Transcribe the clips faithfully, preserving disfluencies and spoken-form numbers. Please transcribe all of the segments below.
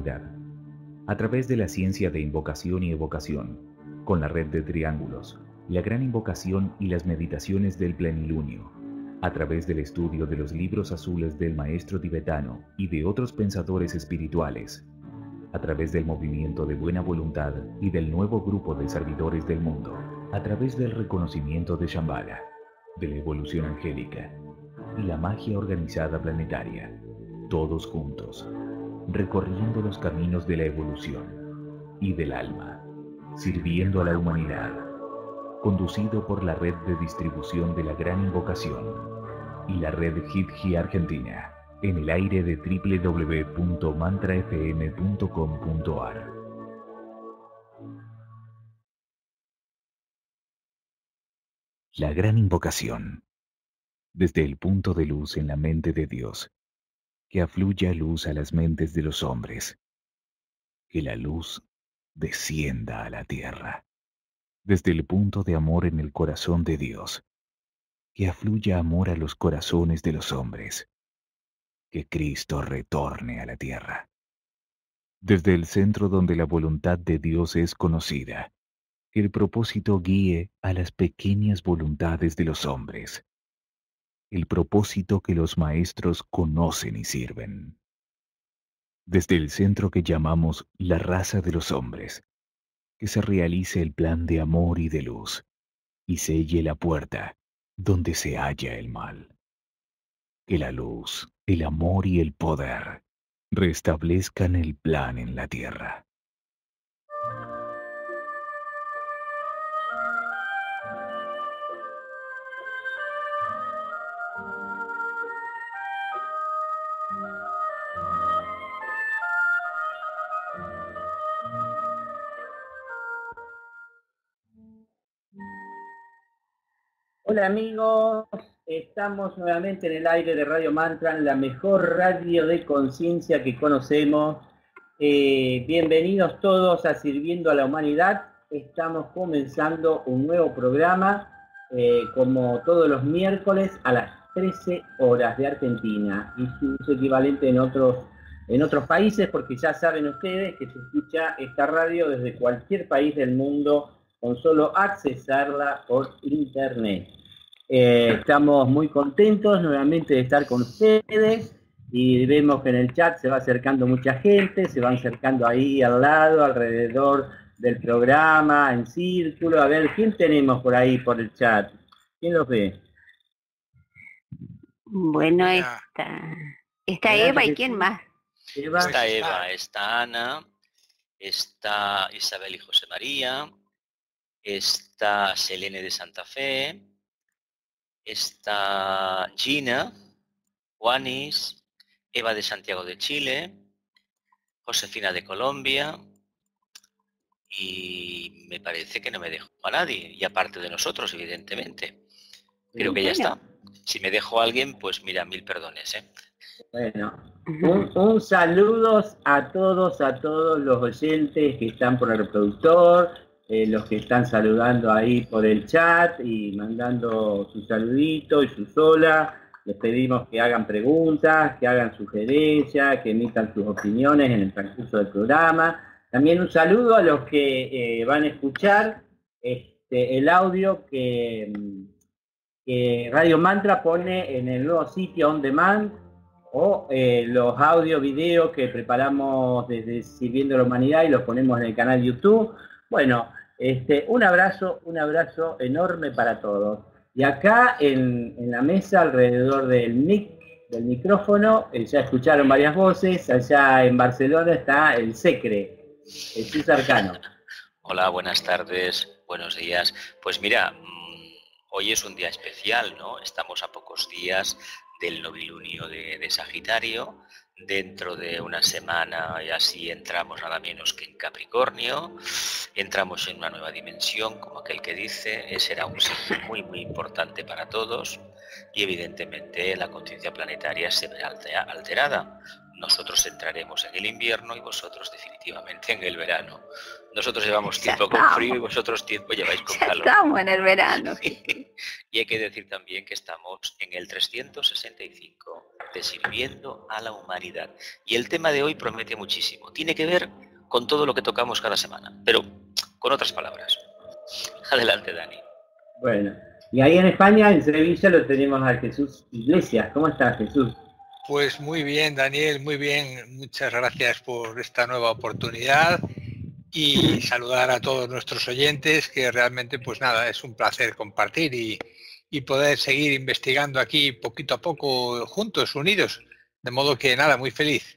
humanidad, a través de la ciencia de invocación y evocación, con la red de triángulos, la gran invocación y las meditaciones del plenilunio, a través del estudio de los libros azules del maestro tibetano y de otros pensadores espirituales, a través del movimiento de buena voluntad y del nuevo grupo de servidores del mundo, a través del reconocimiento de Shambhala, de la evolución angélica y la magia organizada planetaria, todos juntos, recorriendo los caminos de la evolución y del alma, sirviendo a la humanidad, conducido por la red de distribución de la Gran Invocación y la red Hit-Ji Argentina, en el aire de doble u doble u doble u punto mantra f m punto com punto a r. La Gran Invocación, desde el punto de luz en la mente de Dios, que afluya luz a las mentes de los hombres, que la luz descienda a la tierra, desde el punto de amor en el corazón de Dios, que afluya amor a los corazones de los hombres, que Cristo retorne a la tierra. Desde el centro donde la voluntad de Dios es conocida, que el propósito guíe a las pequeñas voluntades de los hombres, el propósito que los maestros conocen y sirven. Desde el centro que llamamos la raza de los hombres, que se realice el plan de amor y de luz, y selle la puerta donde se halla el mal. Que la luz, el amor y el poder restablezcan el plan en la tierra. Hola amigos, estamos nuevamente en el aire de Radio Mantra, la mejor radio de conciencia que conocemos. Eh, bienvenidos todos a Sirviendo a la Humanidad. Estamos comenzando un nuevo programa, eh, como todos los miércoles a las trece horas de Argentina y su equivalente en otros, en otros países, porque ya saben ustedes que se escucha esta radio desde cualquier país del mundo con solo accesarla por internet. Eh, estamos muy contentos nuevamente de estar con ustedes y vemos que en el chat se va acercando mucha gente, se van acercando ahí al lado, alrededor del programa, en círculo. A ver, ¿quién tenemos por ahí por el chat? ¿Quién los ve? Bueno, está, está Eva y ¿quién más? Eva. Está Eva, está Ana, está Isabel y José María, está Selene de Santa Fe, está Gina, Juanis, Eva de Santiago de Chile, Josefina de Colombia y me parece que no me dejo a nadie, y aparte de nosotros, evidentemente. Creo que ya está. Si me dejo a alguien, pues mira, mil perdones, ¿eh? Bueno, un, un saludo a todos, a todos los oyentes que están por el reproductor, eh, los que están saludando ahí por el chat y mandando su saludito y su sola. Les pedimos que hagan preguntas, que hagan sugerencias, que emitan sus opiniones en el transcurso del programa. También un saludo a los que eh, van a escuchar este, el audio que, que Radio Mantra pone en el nuevo sitio On Demand, o eh, los audio videos que preparamos desde Sirviendo a la Humanidad y los ponemos en el canal YouTube. Bueno, este, un abrazo, un abrazo enorme para todos. Y acá en, en la mesa, alrededor del mic, del micrófono, eh, ya escucharon varias voces. Allá en Barcelona está el Secre, el Sus Arcano. Hola, buenas tardes, buenos días. Pues mira, hoy es un día especial, ¿no? Estamos a pocos días del novilunio de, de Sagitario. Dentro de una semana y así entramos nada menos que en Capricornio, entramos en una nueva dimensión, como aquel que dice, será un signo muy muy importante para todos y evidentemente la conciencia planetaria se verá alterada. Nosotros entraremos en el invierno y vosotros definitivamente en el verano. Nosotros llevamos tiempo con frío y vosotros tiempo lleváis con ya calor. Estamos en el verano. Y hay que decir también que estamos en el trescientos sesenta y cinco parte sirviendo a la humanidad. Y el tema de hoy promete muchísimo. Tiene que ver con todo lo que tocamos cada semana, pero con otras palabras. Adelante, Dani. Bueno, y ahí en España, en Sevilla, lo tenemos a Jesús Iglesias. ¿Cómo estás, Jesús? Pues muy bien, Daniel, muy bien. Muchas gracias por esta nueva oportunidad y saludar a todos nuestros oyentes, que realmente, pues nada, es un placer compartir y, y poder seguir investigando aquí poquito a poco juntos, unidos. De modo que nada, muy feliz.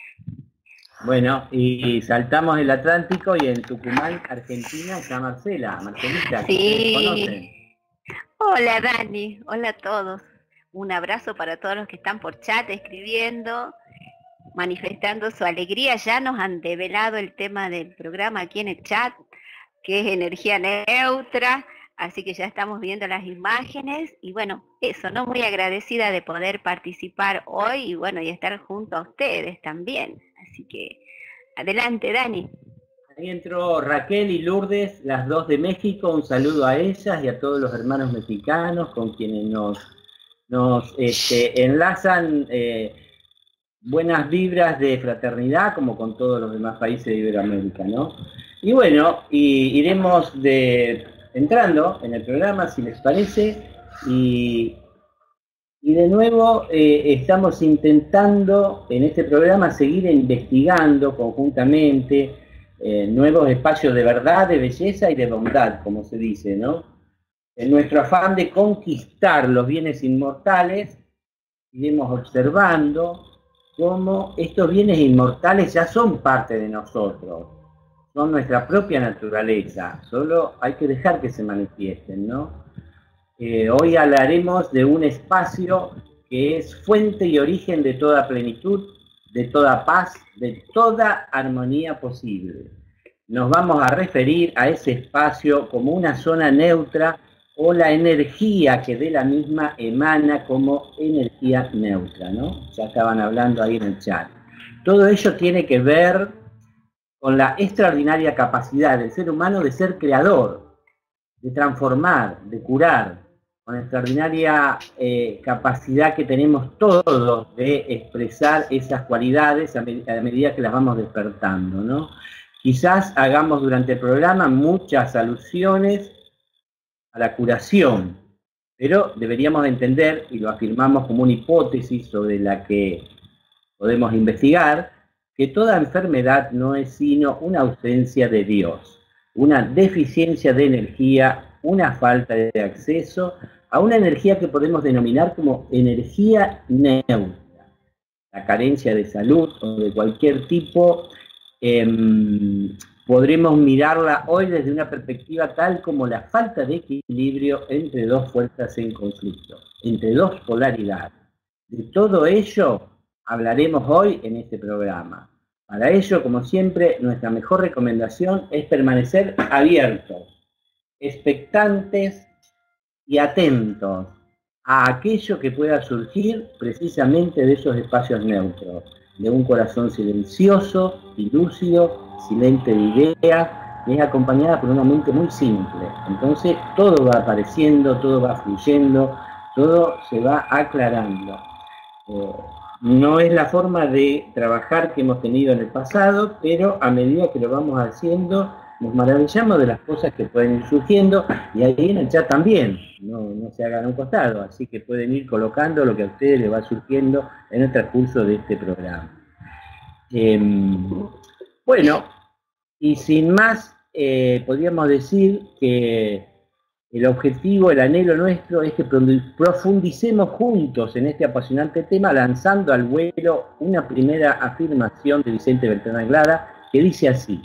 Bueno, y saltamos el Atlántico y en Tucumán, Argentina, está Marcela. Marcelita, ¿que Sí. ustedes conocen? Hola Dani, hola a todos. Un abrazo para todos los que están por chat escribiendo, manifestando su alegría. Ya nos han develado el tema del programa aquí en el chat, que es energía neutra, así que ya estamos viendo las imágenes y bueno, eso, ¿no? Muy agradecida de poder participar hoy y bueno, y estar junto a ustedes también. Así que adelante, Dani. Ahí entró Raquel y Lourdes, las dos de México. Un saludo a ellas y a todos los hermanos mexicanos con quienes nos, nos este, enlazan eh, buenas vibras de fraternidad, como con todos los demás países de Iberoamérica, ¿no? Y bueno, y iremos de, entrando en el programa, si les parece, y, y de nuevo eh, estamos intentando en este programa seguir investigando conjuntamente Eh, nuevos espacios de verdad, de belleza y de bondad, como se dice, ¿no? En nuestro afán de conquistar los bienes inmortales, iremos observando cómo estos bienes inmortales ya son parte de nosotros, son nuestra propia naturaleza, solo hay que dejar que se manifiesten, ¿no? Eh, hoy hablaremos de un espacio que es fuente y origen de toda plenitud, de toda paz, de toda armonía posible. Nos vamos a referir a ese espacio como una zona neutra o la energía que de la misma emana como energía neutra, ¿no? Ya estaban hablando ahí en el chat. Todo ello tiene que ver con la extraordinaria capacidad del ser humano de ser creador, de transformar, de curar, con la extraordinaria eh, capacidad que tenemos todos de expresar esas cualidades a, med a medida que las vamos despertando, ¿no? Quizás hagamos durante el programa muchas alusiones a la curación, pero deberíamos entender, y lo afirmamos como una hipótesis sobre la que podemos investigar, que toda enfermedad no es sino una ausencia de Dios, una deficiencia de energía, una falta de acceso a una energía que podemos denominar como energía neutra. La carencia de salud o de cualquier tipo, eh, podremos mirarla hoy desde una perspectiva tal como la falta de equilibrio entre dos fuerzas en conflicto, entre dos polaridades. De todo ello hablaremos hoy en este programa. Para ello, como siempre, nuestra mejor recomendación es permanecer abiertos, expectantes y atentos a aquello que pueda surgir precisamente de esos espacios neutros, de un corazón silencioso y lúcido, silente de ideas, que es acompañada por una mente muy simple. Entonces todo va apareciendo, todo va fluyendo, todo se va aclarando. Eh, no es la forma de trabajar que hemos tenido en el pasado, pero a medida que lo vamos haciendo, nos maravillamos de las cosas que pueden ir surgiendo, y ahí en el chat también, no, no se hagan a un costado, así que pueden ir colocando lo que a ustedes les va surgiendo en el transcurso de este programa. Eh, bueno, y sin más, eh, podríamos decir que el objetivo, el anhelo nuestro es que profundicemos juntos en este apasionante tema, lanzando al vuelo una primera afirmación de Vicente Beltrán Anglada, que dice así: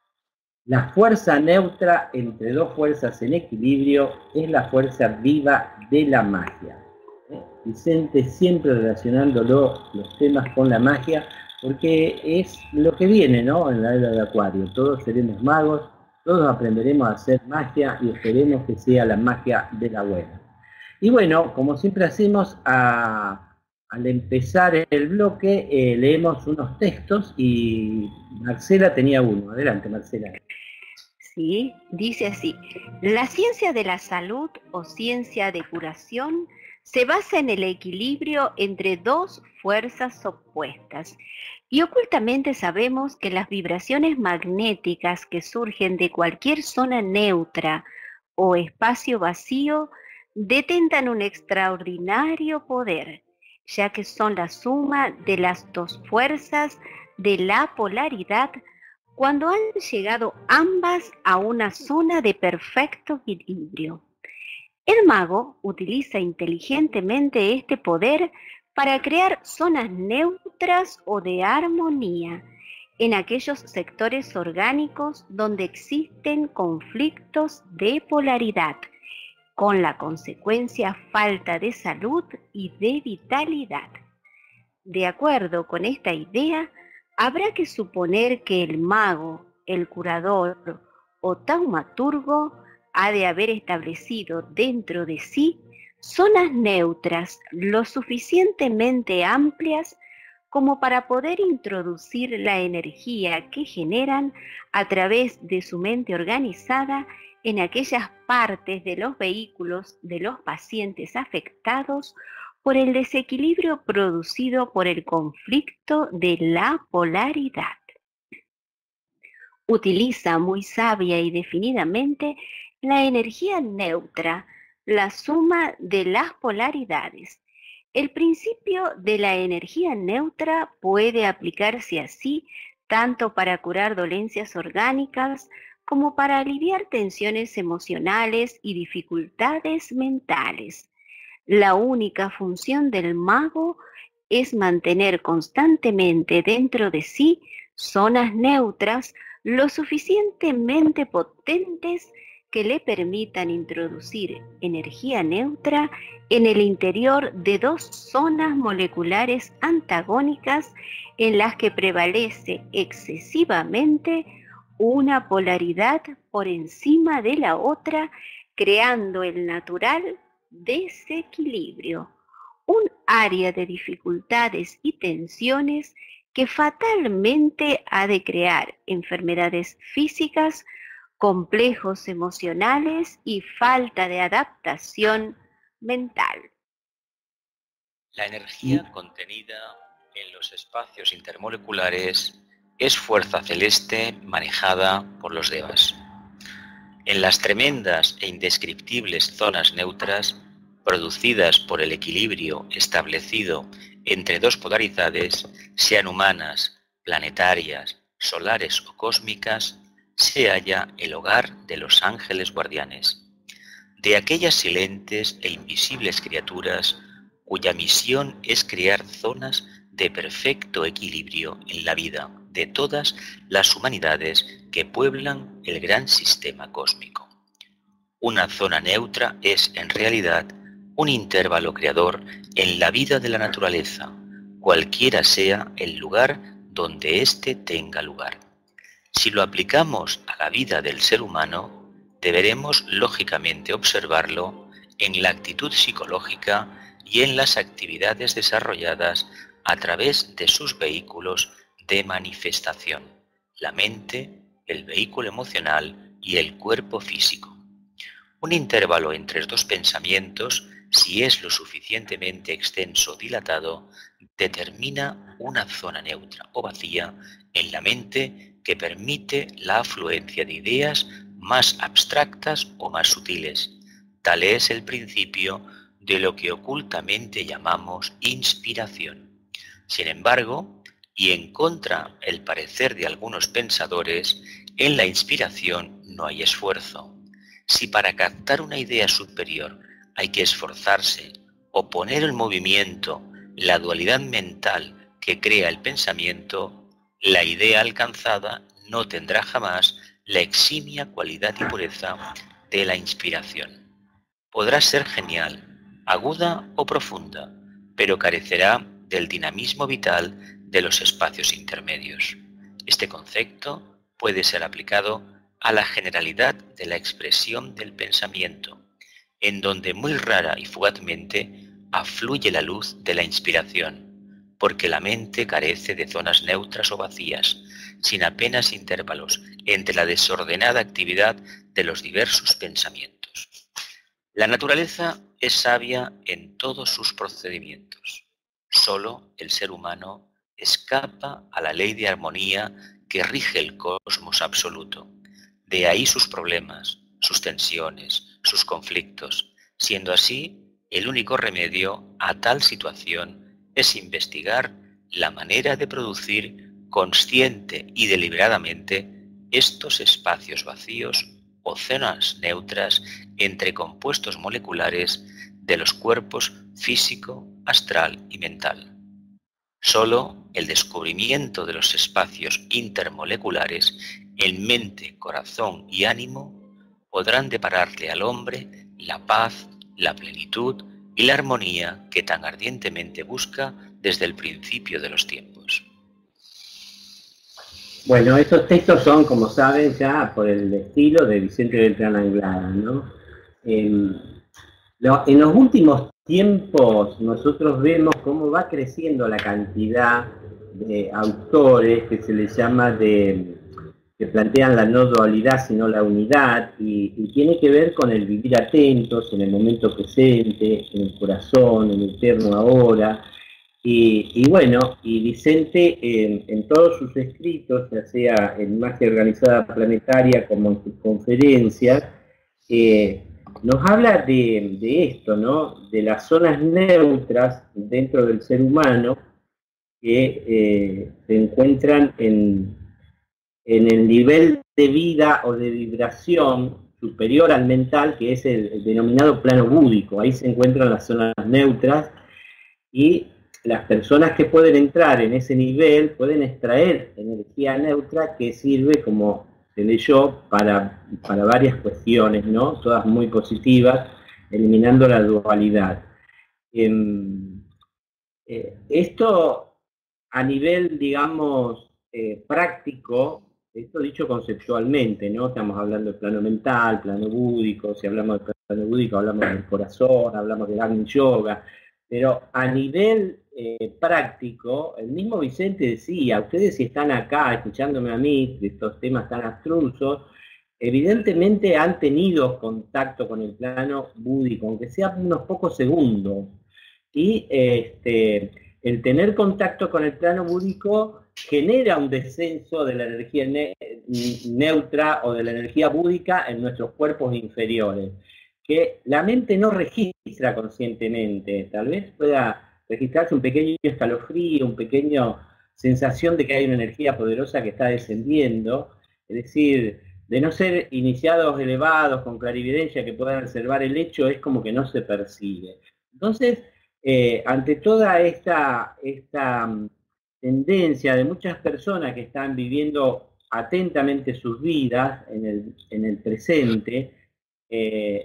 la fuerza neutra entre dos fuerzas en equilibrio es la fuerza viva de la magia. ¿Eh? Vicente siempre relacionándolo los temas con la magia, porque es lo que viene, ¿no? En la era de Acuario. Todos seremos magos, todos aprenderemos a hacer magia y esperemos que sea la magia de la buena. Y bueno, como siempre hacemos, a, al empezar el bloque, eh, leemos unos textos y Marcela tenía uno. Adelante, Marcela. Sí, dice así: la ciencia de la salud o ciencia de curación se basa en el equilibrio entre dos fuerzas opuestas. Y ocultamente sabemos que las vibraciones magnéticas que surgen de cualquier zona neutra o espacio vacío detentan un extraordinario poder, ya que son la suma de las dos fuerzas de la polaridad cuando han llegado ambas a una zona de perfecto equilibrio. El mago utiliza inteligentemente este poder para crear zonas neutras o de armonía en aquellos sectores orgánicos donde existen conflictos de polaridad, con la consecuencia falta de salud y de vitalidad. De acuerdo con esta idea, habrá que suponer que el mago, el curador o taumaturgo ha de haber establecido dentro de sí zonas neutras lo suficientemente amplias como para poder introducir la energía que generan a través de su mente organizada en aquellas partes de los vehículos de los pacientes afectados por el desequilibrio producido por el conflicto de la polaridad. Utiliza muy sabia y definidamente la energía neutra, la suma de las polaridades. El principio de la energía neutra puede aplicarse así tanto para curar dolencias orgánicas como para aliviar tensiones emocionales y dificultades mentales. La única función del mago es mantener constantemente dentro de sí zonas neutras lo suficientemente potentes que le permitan introducir energía neutra en el interior de dos zonas moleculares antagónicas en las que prevalece excesivamente una polaridad por encima de la otra, creando el natural desequilibrio, un área de dificultades y tensiones que fatalmente ha de crear enfermedades físicas, complejos emocionales y falta de adaptación mental. La energía contenida en los espacios intermoleculares es fuerza celeste manejada por los devas. En las tremendas e indescriptibles zonas neutras producidas por el equilibrio establecido entre dos polaridades, sean humanas, planetarias, solares o cósmicas, se halla el hogar de los ángeles guardianes, de aquellas silentes e invisibles criaturas cuya misión es crear zonas de perfecto equilibrio en la vida de todas las humanidades que pueblan el gran sistema cósmico. Una zona neutra es, en realidad, un intervalo creador en la vida de la naturaleza, cualquiera sea el lugar donde éste tenga lugar. Si lo aplicamos a la vida del ser humano, deberemos lógicamente observarlo en la actitud psicológica y en las actividades desarrolladas a través de sus vehículos de manifestación, la mente, el vehículo emocional y el cuerpo físico. Un intervalo entre dos pensamientos, si es lo suficientemente extenso o dilatado, determina una zona neutra o vacía en la mente que permite la afluencia de ideas más abstractas o más sutiles. Tal es el principio de lo que ocultamente llamamos inspiración. Sin embargo, y en contra el parecer de algunos pensadores, en la inspiración no hay esfuerzo. Si para captar una idea superior hay que esforzarse o poner en movimiento la dualidad mental que crea el pensamiento, la idea alcanzada no tendrá jamás la eximia cualidad y pureza de la inspiración. Podrá ser genial, aguda o profunda, pero carecerá del dinamismo vital de los espacios intermedios. Este concepto puede ser aplicado a la generalidad de la expresión del pensamiento, en donde muy rara y fugazmente afluye la luz de la inspiración, porque la mente carece de zonas neutras o vacías, sin apenas intervalos entre la desordenada actividad de los diversos pensamientos. La naturaleza es sabia en todos sus procedimientos. Solo el ser humano escapa a la ley de armonía que rige el cosmos absoluto. De ahí sus problemas, sus tensiones, sus conflictos. Siendo así, el único remedio a tal situación es investigar la manera de producir consciente y deliberadamente estos espacios vacíos o zonas neutras entre compuestos moleculares de los cuerpos físico, astral y mental. Solo el descubrimiento de los espacios intermoleculares en mente, corazón y ánimo podrán depararle al hombre la paz, la plenitud y la armonía que tan ardientemente busca desde el principio de los tiempos. Bueno, estos textos son, como saben, ya por el estilo de Vicente Beltrán Anglada, ¿no? En, lo, en los últimos tiempos nosotros vemos cómo va creciendo la cantidad de autores que se les llama de, que plantean la no dualidad sino la unidad, y, y tiene que ver con el vivir atentos en el momento presente, en el corazón, en el eterno ahora. Y, y bueno, y Vicente en, en todos sus escritos, ya sea en Magia Organizada Planetaria como en sus conferencias, eh, nos habla de, de esto, ¿no? De las zonas neutras dentro del ser humano que eh, se encuentran en, en el nivel de vida o de vibración superior al mental, que es el, el denominado plano búdico. Ahí se encuentran las zonas neutras, y las personas que pueden entrar en ese nivel pueden extraer energía neutra que sirve, como se leyó, para, para varias cuestiones, ¿no? Todas muy positivas, eliminando la dualidad. Eh, eh, esto a nivel, digamos, eh, práctico, esto dicho conceptualmente, ¿no? Estamos hablando del plano mental, plano búdico. Si hablamos del plano búdico hablamos del corazón, hablamos del Agni Yoga, pero a nivel eh, práctico, el mismo Vicente decía, ustedes si están acá escuchándome a mí de estos temas tan abstrusos, evidentemente han tenido contacto con el plano búdico, aunque sea unos pocos segundos, y este, el tener contacto con el plano búdico genera un descenso de la energía ne neutra o de la energía búdica en nuestros cuerpos inferiores, que la mente no registra conscientemente. Tal vez pueda registrarse un pequeño escalofrío, un pequeño sensación de que hay una energía poderosa que está descendiendo, es decir, de no ser iniciados elevados con clarividencia que puedan observar el hecho, es como que no se percibe. Entonces, eh, ante toda esta, esta um, tendencia de muchas personas que están viviendo atentamente sus vidas en el, en el presente, eh,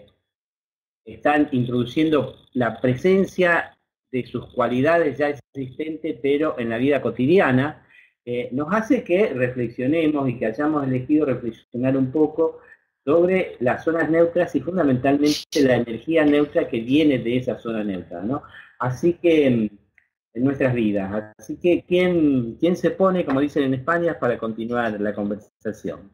están introduciendo la presencia de sus cualidades ya existentes, pero en la vida cotidiana, eh, nos hace que reflexionemos y que hayamos elegido reflexionar un poco sobre las zonas neutras y fundamentalmente la energía neutra que viene de esa zona neutra, ¿no? Así que, en nuestras vidas. Así que, ¿quién, quién se pone, como dicen en España, para continuar la conversación?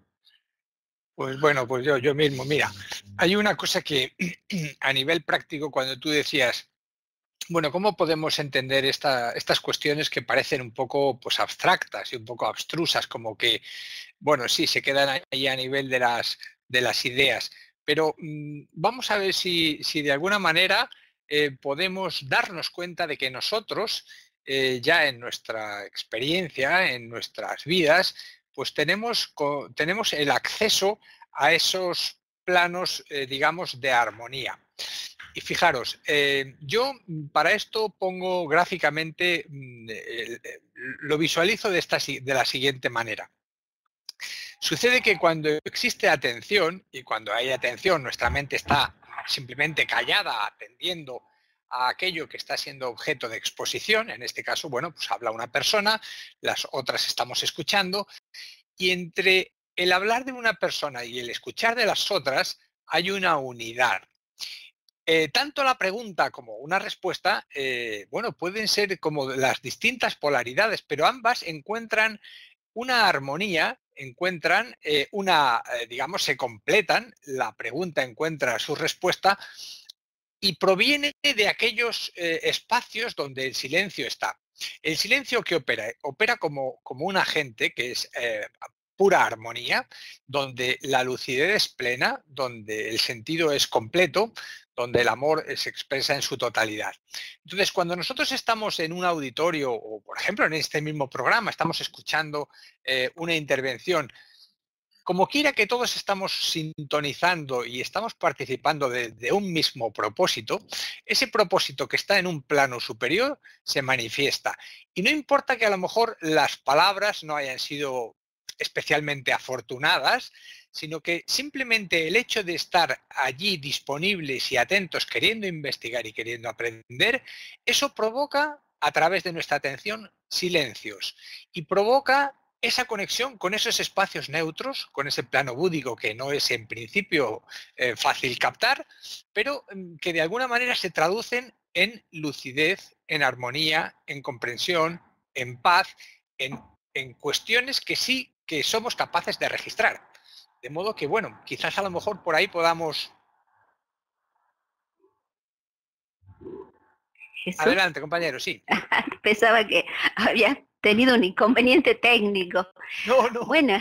Pues bueno, pues yo, yo mismo. Mira, hay una cosa que a nivel práctico, cuando tú decías, bueno, ¿cómo podemos entender esta, estas cuestiones que parecen un poco pues, abstractas y un poco abstrusas? Como que, bueno, sí, se quedan ahí a nivel de las, de las ideas, pero mmm, vamos a ver si, si de alguna manera eh, podemos darnos cuenta de que nosotros, eh, ya en nuestra experiencia, en nuestras vidas, pues tenemos, tenemos el acceso a esos planos, eh, digamos, de armonía. Y fijaros, eh, yo para esto pongo gráficamente, eh, lo visualizo de, esta, de la siguiente manera. Sucede que cuando existe atención, y cuando hay atención, nuestra mente está simplemente callada, atendiendo a aquello que está siendo objeto de exposición. En este caso, bueno, pues habla una persona, las otras estamos escuchando, y entre el hablar de una persona y el escuchar de las otras hay una unidad. Eh, tanto la pregunta como una respuesta, eh, bueno, pueden ser como las distintas polaridades, pero ambas encuentran una armonía, encuentran eh, una, eh, digamos, se completan, la pregunta encuentra su respuesta y proviene de aquellos eh, espacios donde el silencio está. El silencio que opera, opera como, como un agente que es eh, pura armonía, donde la lucidez es plena, donde el sentido es completo, donde el amor se expresa en su totalidad. Entonces, cuando nosotros estamos en un auditorio o, por ejemplo, en este mismo programa, estamos escuchando eh, una intervención, como quiera que todos estamos sintonizando y estamos participando de, de un mismo propósito, ese propósito que está en un plano superior se manifiesta. Y no importa que a lo mejor las palabras no hayan sido especialmente afortunadas, sino que simplemente el hecho de estar allí disponibles y atentos, queriendo investigar y queriendo aprender, eso provoca a través de nuestra atención silencios y provoca esa conexión con esos espacios neutros, con ese plano búdico que no es en principio eh, fácil captar, pero que de alguna manera se traducen en lucidez, en armonía, en comprensión, en paz, en, en cuestiones que sí que somos capaces de registrar. De modo que, bueno, quizás a lo mejor por ahí podamos... ¿Jesús? Adelante, compañero, sí. Pensaba que había tenido un inconveniente técnico. No, no. Bueno,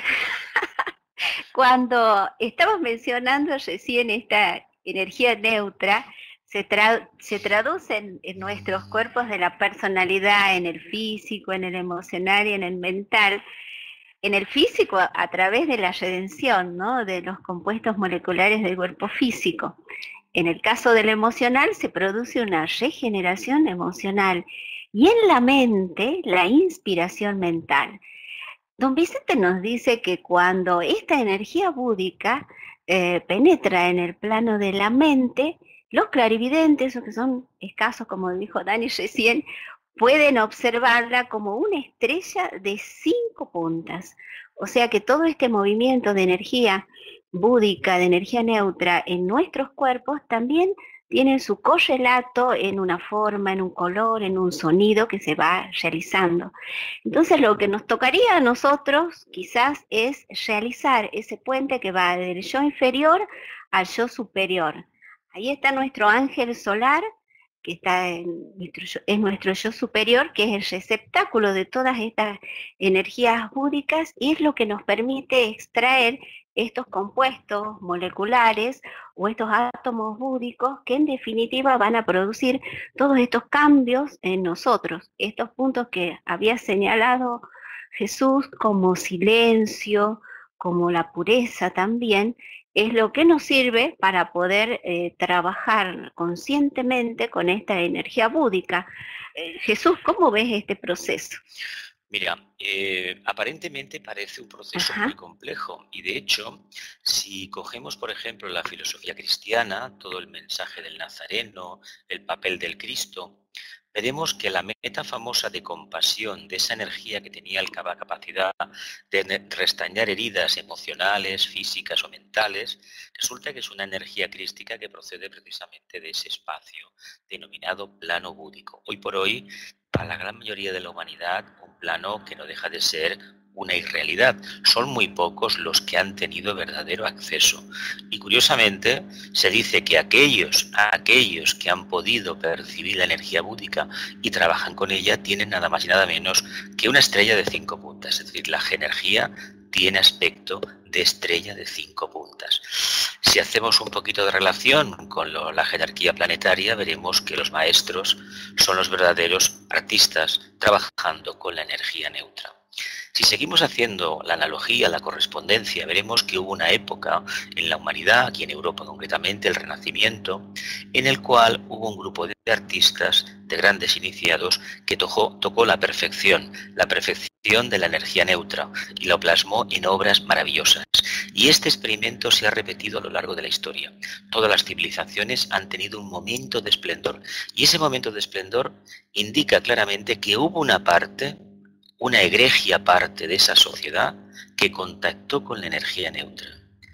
cuando estamos mencionando recién esta energía neutra, se, tra se traduce en, en nuestros cuerpos de la personalidad, en el físico, en el emocional y en el mental. En el físico, a, a través de la redención, ¿no?, de los compuestos moleculares del cuerpo físico. En el caso del emocional, se produce una regeneración emocional. Y en la mente, la inspiración mental. Don Vicente nos dice que cuando esta energía búdica eh, penetra en el plano de la mente, los clarividentes, o que son escasos, como dijo Dani recién, pueden observarla como una estrella de cinco puntas. O sea que todo este movimiento de energía búdica, de energía neutra en nuestros cuerpos, también tienen su correlato en una forma, en un color, en un sonido que se va realizando. Entonces lo que nos tocaría a nosotros quizás es realizar ese puente que va del yo inferior al yo superior. Ahí está nuestro ángel solar, que está en nuestro, es nuestro yo superior, que es el receptáculo de todas estas energías búdicas y es lo que nos permite extraer estos compuestos moleculares o estos átomos búdicos que en definitiva van a producir todos estos cambios en nosotros. Estos puntos que había señalado Jesús como silencio, como la pureza también, es lo que nos sirve para poder eh, trabajar conscientemente con esta energía búdica. Eh, Jesús, ¿cómo ves este proceso? Mira, eh, aparentemente parece un proceso Ajá. muy complejo y de hecho, si cogemos por ejemplo la filosofía cristiana, todo el mensaje del Nazareno, el papel del Cristo, veremos que la meta famosa de compasión, de esa energía que tenía la capacidad de restañar heridas emocionales, físicas o mentales, resulta que es una energía crística que procede precisamente de ese espacio denominado plano búdico. Hoy por hoy, para la gran mayoría de la humanidad, un plano que no deja de ser una irrealidad. Son muy pocos los que han tenido verdadero acceso. Y curiosamente se dice que aquellos, aquellos que han podido percibir la energía búdica y trabajan con ella tienen nada más y nada menos que una estrella de cinco puntas. Es decir, la energía tiene aspecto de estrella de cinco puntas. Si hacemos un poquito de relación con lo, la jerarquía planetaria, veremos que los maestros son los verdaderos artistas trabajando con la energía neutra. Si seguimos haciendo la analogía, la correspondencia, veremos que hubo una época en la humanidad, aquí en Europa concretamente, el Renacimiento, en el cual hubo un grupo de artistas, de grandes iniciados, que tocó, tocó la perfección, la perfección de la energía neutra y lo plasmó en obras maravillosas. Y este experimento se ha repetido a lo largo de la historia. Todas las civilizaciones han tenido un momento de esplendor y ese momento de esplendor indica claramente que hubo una parte, una egregia parte de esa sociedad que contactó con la energía neutra.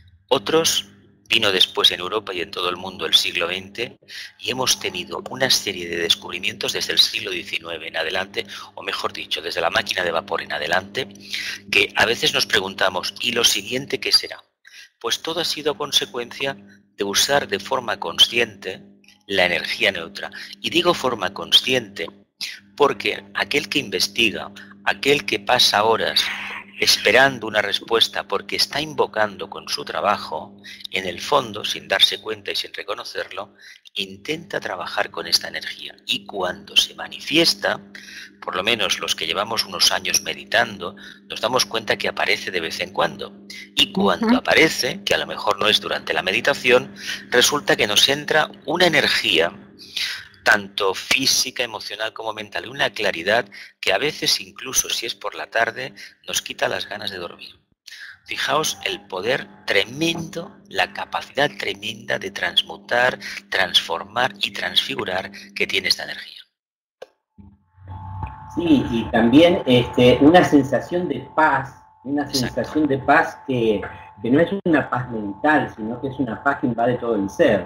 Otros vino después en Europa y en todo el mundo el siglo veinte y hemos tenido una serie de descubrimientos desde el siglo diecinueve en adelante, o mejor dicho, desde la máquina de vapor en adelante, que a veces nos preguntamos, ¿y lo siguiente qué será? Pues todo ha sido consecuencia de usar de forma consciente la energía neutra. Y digo forma consciente porque aquel que investiga, aquel que pasa horas esperando una respuesta porque está invocando con su trabajo, en el fondo, sin darse cuenta y sin reconocerlo, intenta trabajar con esta energía. Y cuando se manifiesta, por lo menos los que llevamos unos años meditando, nos damos cuenta que aparece de vez en cuando. Y cuando uh-huh. aparece, que a lo mejor no es durante la meditación, resulta que nos entra una energía tanto física, emocional como mental, una claridad que a veces, incluso si es por la tarde, nos quita las ganas de dormir. Fijaos el poder tremendo, la capacidad tremenda de transmutar, transformar y transfigurar que tiene esta energía. Sí, y también este, una sensación de paz, una sensación Exacto. de paz que, que no es una paz mental, sino que es una paz que invade todo el ser.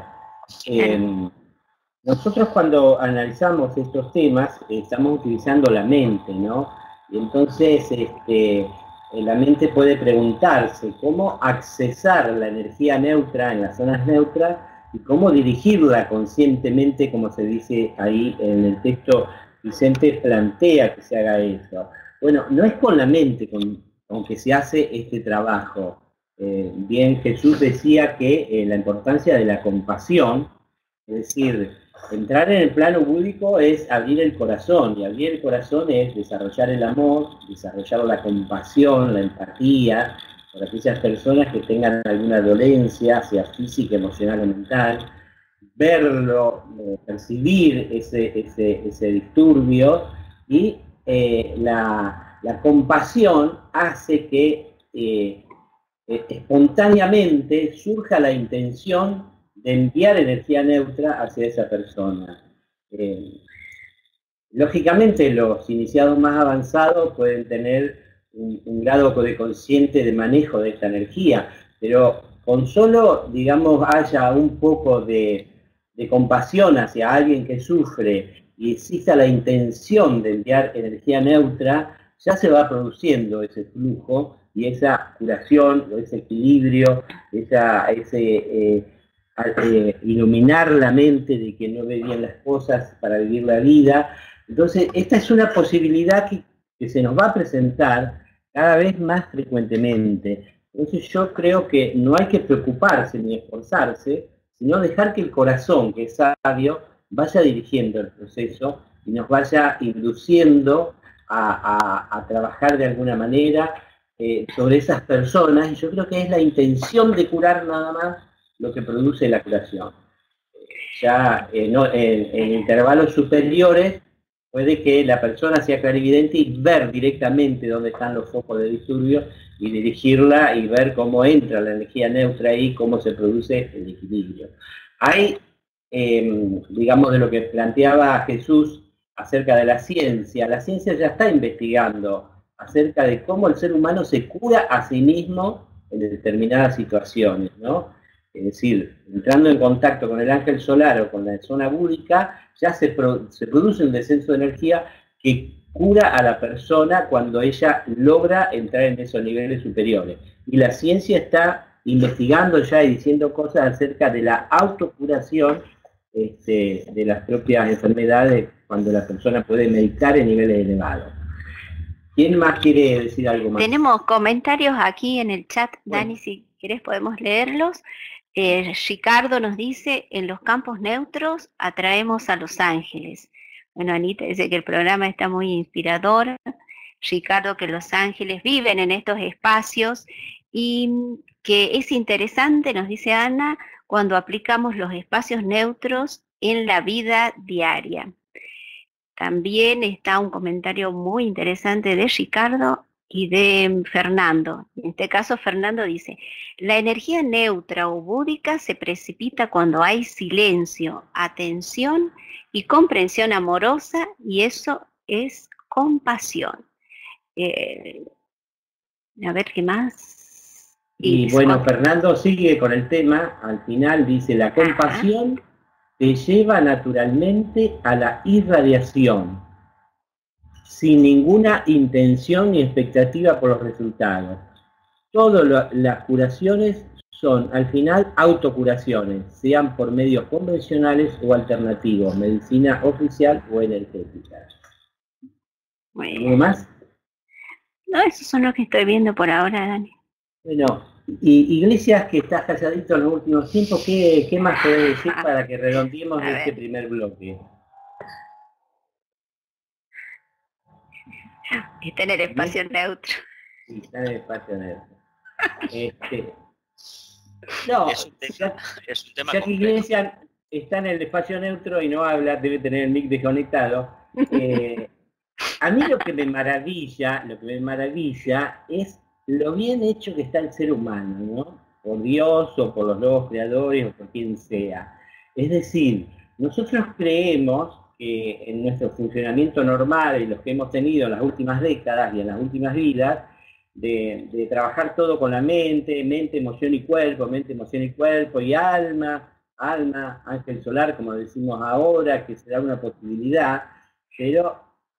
Eh, Nosotros cuando analizamos estos temas estamos utilizando la mente, ¿no? Y entonces este, la mente puede preguntarse cómo accesar la energía neutra en las zonas neutras y cómo dirigirla conscientemente, como se dice ahí en el texto. Vicente plantea que se haga eso. Bueno, no es con la mente con, con que se hace este trabajo. Eh, bien, Jesús decía que eh, la importancia de la compasión, es decir, entrar en el plano búdico es abrir el corazón, y abrir el corazón es desarrollar el amor, desarrollar la compasión, la empatía, por aquellas personas que tengan alguna dolencia, sea física, emocional o mental, verlo, eh, percibir ese, ese, ese disturbio, y eh, la, la compasión hace que eh, eh, espontáneamente surja la intención de enviar energía neutra hacia esa persona. Eh, lógicamente los iniciados más avanzados pueden tener un, un grado de consciente de manejo de esta energía, pero con solo, digamos, haya un poco de, de compasión hacia alguien que sufre y exista la intención de enviar energía neutra, ya se va produciendo ese flujo y esa curación, o ese equilibrio, esa, ese... Eh, Eh, iluminar la mente de que no ve bien las cosas para vivir la vida. Entonces, esta es una posibilidad que, que se nos va a presentar cada vez más frecuentemente. Entonces, yo creo que no hay que preocuparse ni esforzarse, sino dejar que el corazón, que es sabio, vaya dirigiendo el proceso y nos vaya induciendo a, a, a trabajar de alguna manera eh, sobre esas personas. Y yo creo que es la intención de curar nada más lo que produce la curación. Ya eh, no, en, en intervalos superiores puede que la persona sea clarividente y ver directamente dónde están los focos de disturbio y dirigirla y ver cómo entra la energía neutra ahí, cómo se produce el equilibrio. Hay, eh, digamos, de lo que planteaba Jesús acerca de la ciencia. La ciencia ya está investigando acerca de cómo el ser humano se cura a sí mismo en determinadas situaciones, ¿no? Es decir, entrando en contacto con el ángel solar o con la zona búdica, ya se, pro, se produce un descenso de energía que cura a la persona cuando ella logra entrar en esos niveles superiores. Y la ciencia está investigando ya y diciendo cosas acerca de la autocuración este, de las propias enfermedades cuando la persona puede meditar en niveles elevados. ¿Quién más quiere decir algo más? Tenemos comentarios aquí en el chat, Dani, bueno. Si querés podemos leerlos. Eh, Ricardo nos dice, en los campos neutros atraemos a los ángeles. Bueno, Anita dice que el programa está muy inspirador. Ricardo, que los ángeles viven en estos espacios y que es interesante, nos dice Ana, cuando aplicamos los espacios neutros en la vida diaria. También está un comentario muy interesante de Ricardo y de Fernando. En este caso, Fernando dice, la energía neutra o búdica se precipita cuando hay silencio, atención y comprensión amorosa, y eso es compasión. Eh, a ver, ¿qué más? Y, y bueno, con... Fernando sigue con el tema, al final dice, la compasión Ajá. te lleva naturalmente a la irradiación, sin ninguna intención ni expectativa por los resultados. Todas las curaciones son al final autocuraciones, sean por medios convencionales o alternativos, medicina oficial o energética. ¿Algo más? No, esos son los que estoy viendo por ahora, Dani. Bueno, y Iglesias, que estás calladito en los últimos tiempos, ¿qué, qué más podés decir para que redondeemos este primer bloque? Está en el espacio neutro. Sí, está en el espacio neutro. Este, no, es un tema, ya, es un tema ya que Iglesias está en el espacio neutro y no habla, debe tener el mic desconectado. Eh, a mí lo que me maravilla, lo que me maravilla es lo bien hecho que está el ser humano, ¿no? Por Dios o por los nuevos creadores o por quien sea. Es decir, nosotros creemos que en nuestro funcionamiento normal y los que hemos tenido en las últimas décadas y en las últimas vidas, de, de trabajar todo con la mente, mente, emoción y cuerpo, mente, emoción y cuerpo y alma, alma, ángel solar, como decimos ahora, que será una posibilidad, pero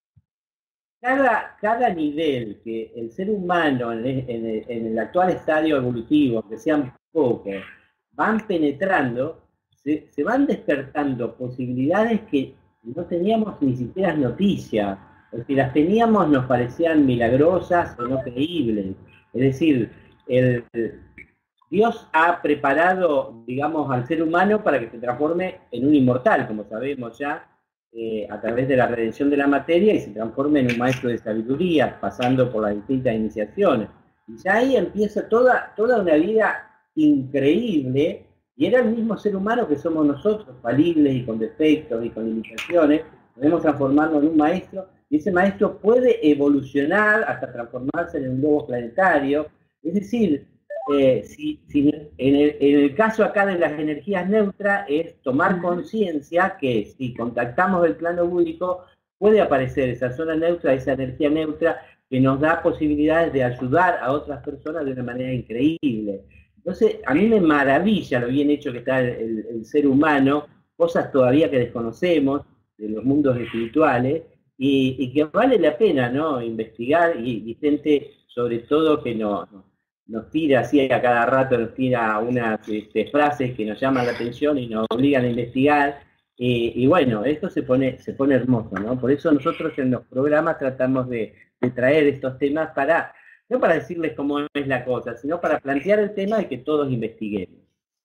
Cada, cada nivel que el ser humano en el, en, el, en el actual estadio evolutivo, que sean pocos, van penetrando, se, se van despertando posibilidades que no teníamos ni siquiera noticias, o si las teníamos nos parecían milagrosas o no creíbles. Es decir, el, Dios ha preparado, digamos, al ser humano para que se transforme en un inmortal, como sabemos ya, Eh, a través de la redención de la materia y se transforma en un maestro de sabiduría, pasando por las distintas iniciaciones. Y ya ahí empieza toda, toda una vida increíble, y era el mismo ser humano que somos nosotros, falibles y con defectos y con limitaciones, podemos transformarnos en un maestro, y ese maestro puede evolucionar hasta transformarse en un globo planetario. Es decir, Eh, si, si en, el, en el caso acá de las energías neutras es tomar conciencia que si contactamos el plano búdico puede aparecer esa zona neutra, esa energía neutra que nos da posibilidades de ayudar a otras personas de una manera increíble. Entonces, a mí me maravilla lo bien hecho que está el, el, el ser humano, cosas todavía que desconocemos de los mundos espirituales, y, y que vale la pena, ¿no?, investigar, y, y gente sobre todo que no... no nos tira así a cada rato, nos tira unas este, frases que nos llaman la atención y nos obligan a investigar, y, y bueno, esto se pone, se pone hermoso, ¿no? Por eso nosotros en los programas tratamos de, de traer estos temas para, no para decirles cómo es la cosa, sino para plantear el tema y que todos investiguemos.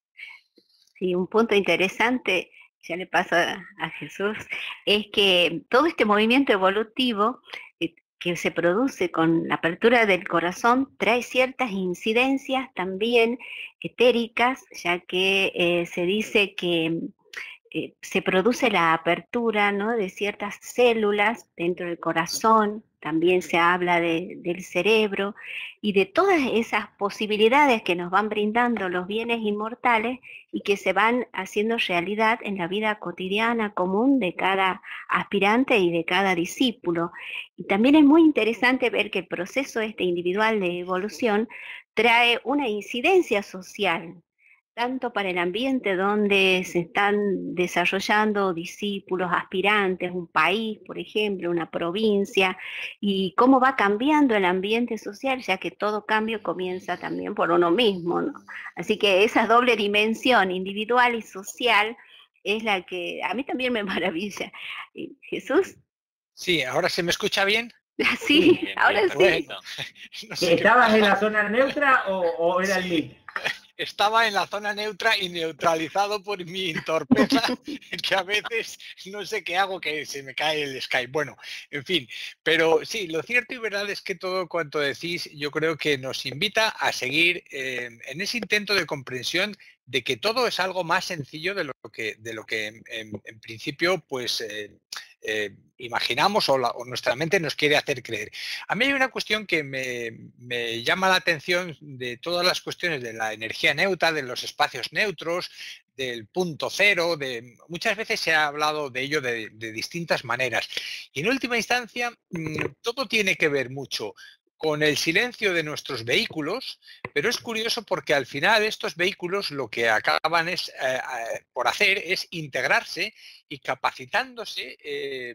Sí, un punto interesante, ya le paso a, a Jesús, es que todo este movimiento evolutivo que se produce con la apertura del corazón trae ciertas incidencias también etéricas, ya que eh, se dice que eh, se produce la apertura, ¿no?, de ciertas células dentro del corazón, también se habla de, del cerebro y de todas esas posibilidades que nos van brindando los bienes inmortales y que se van haciendo realidad en la vida cotidiana común de cada aspirante y de cada discípulo. Y también es muy interesante ver que el proceso este individual de evolución trae una incidencia social, tanto para el ambiente donde se están desarrollando discípulos, aspirantes, un país, por ejemplo, una provincia, y cómo va cambiando el ambiente social, ya que todo cambio comienza también por uno mismo, ¿no? Así que esa doble dimensión individual y social es la que a mí también me maravilla. ¿Jesús? Sí, ¿ahora se me escucha bien? Sí, bien, ahora bien, sí. Bueno, no sé ¿Estabas en la zona neutra o, o era el mic? Estaba en la zona neutra y neutralizado por mi torpeza, que a veces no sé qué hago, que se me cae el Skype. Bueno, en fin, pero sí, lo cierto y verdad es que todo cuanto decís yo creo que nos invita a seguir eh, en ese intento de comprensión de que todo es algo más sencillo de lo que, de lo que en, en, en principio pues eh, eh, imaginamos o, la, o nuestra mente nos quiere hacer creer. A mí hay una cuestión que me, me llama la atención de todas las cuestiones de la energía neutra, de los espacios neutros, del punto cero, de muchas veces se ha hablado de ello de, de distintas maneras. Y en última instancia, todo tiene que ver mucho con el silencio de nuestros vehículos, pero es curioso porque al final estos vehículos lo que acaban es, eh, por hacer es integrarse y capacitándose eh,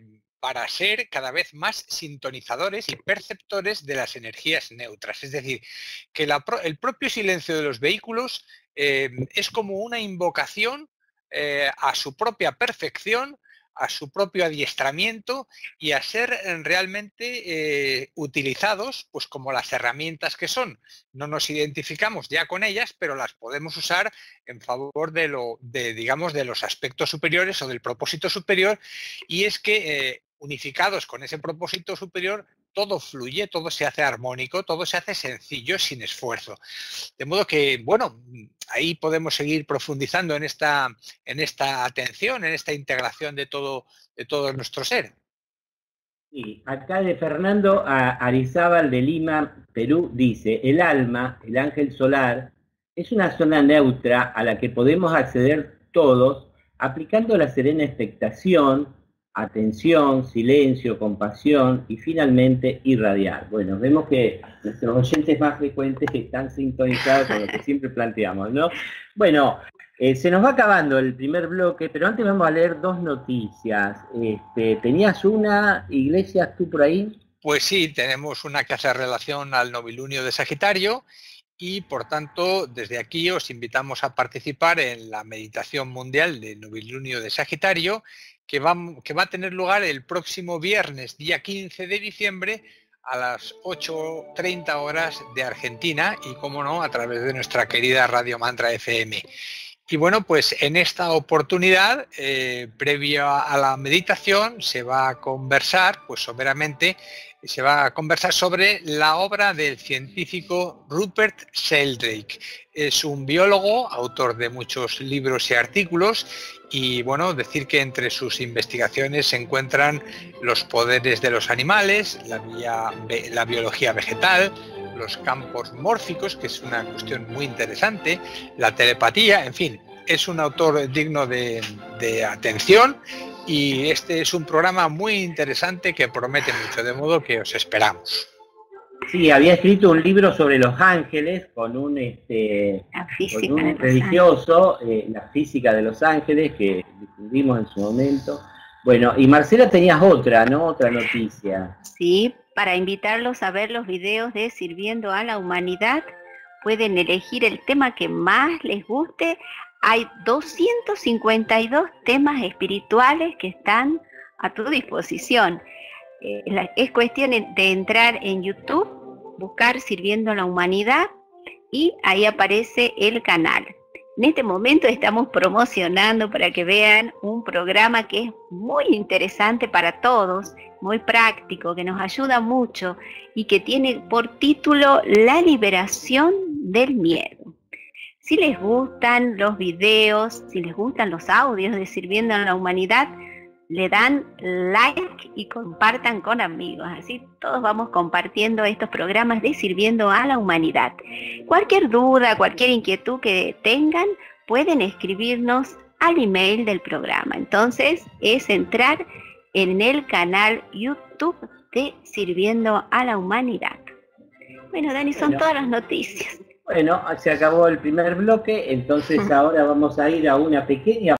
para ser cada vez más sintonizadores y perceptores de las energías neutras. Es decir, que la, el propio silencio de los vehículos eh, es como una invocación eh, a su propia perfección, a su propio adiestramiento y a ser realmente eh, utilizados pues como las herramientas que son. No nos identificamos ya con ellas, pero las podemos usar en favor de, lo, de, digamos, de los aspectos superiores o del propósito superior, y es que eh, unificados con ese propósito superior, todo fluye, todo se hace armónico, todo se hace sencillo, sin esfuerzo. De modo que, bueno, ahí podemos seguir profundizando en esta, en esta atención, en esta integración de todo, de todo nuestro ser. Sí, acá de Fernando Arizábal de Lima, Perú, dice: el alma, el ángel solar, es una zona neutra a la que podemos acceder todos aplicando la serena expectación, atención, silencio, compasión y finalmente irradiar. Bueno, vemos que nuestros oyentes más frecuentes están sintonizados con lo que siempre planteamos, ¿no? Bueno, eh, se nos va acabando el primer bloque, pero antes vamos a leer dos noticias. Este, ¿tenías una, Iglesias, tú por ahí? Pues sí, tenemos una que hace relación al novilunio de Sagitario y, por tanto, desde aquí os invitamos a participar en la meditación mundial del novilunio de Sagitario, que va, que va a tener lugar el próximo viernes, día quince de diciembre, a las ocho treinta horas de Argentina y, como no, a través de nuestra querida Radio Mantra F M. Y bueno, pues en esta oportunidad, eh, previo a la meditación, se va a conversar, pues someramente, se va a conversar sobre la obra del científico Rupert Sheldrake. Es un biólogo, autor de muchos libros y artículos, y bueno, decir que entre sus investigaciones se encuentran los poderes de los animales, la, vía, la biología vegetal, los campos mórficos, que es una cuestión muy interesante, la telepatía, en fin, es un autor digno de, de atención, y este es un programa muy interesante que promete mucho, de modo que os esperamos. Sí, había escrito un libro sobre los ángeles con un, este, con un religioso, eh, la física de los ángeles, que difundimos en su momento. Bueno, y Marcela, tenías otra, ¿no? Otra noticia. Sí, para invitarlos a ver los videos de Sirviendo a la Humanidad, pueden elegir el tema que más les guste. Hay doscientos cincuenta y dos temas espirituales que están a tu disposición. Eh, la, es cuestión de entrar en YouTube, buscar Sirviendo a la Humanidad y ahí aparece el canal. En este momento estamos promocionando para que vean un programa que es muy interesante para todos, muy práctico, que nos ayuda mucho y que tiene por título La liberación del miedo. Si les gustan los videos, si les gustan los audios de Sirviendo a la Humanidad, le dan like y compartan con amigos. Así todos vamos compartiendo estos programas de Sirviendo a la Humanidad. Cualquier duda, cualquier inquietud que tengan, pueden escribirnos al email del programa. Entonces es entrar en el canal YouTube de Sirviendo a la Humanidad. Bueno, Dani, son bueno. todas las noticias. Bueno, se acabó el primer bloque, entonces ahora vamos a ir a una pequeña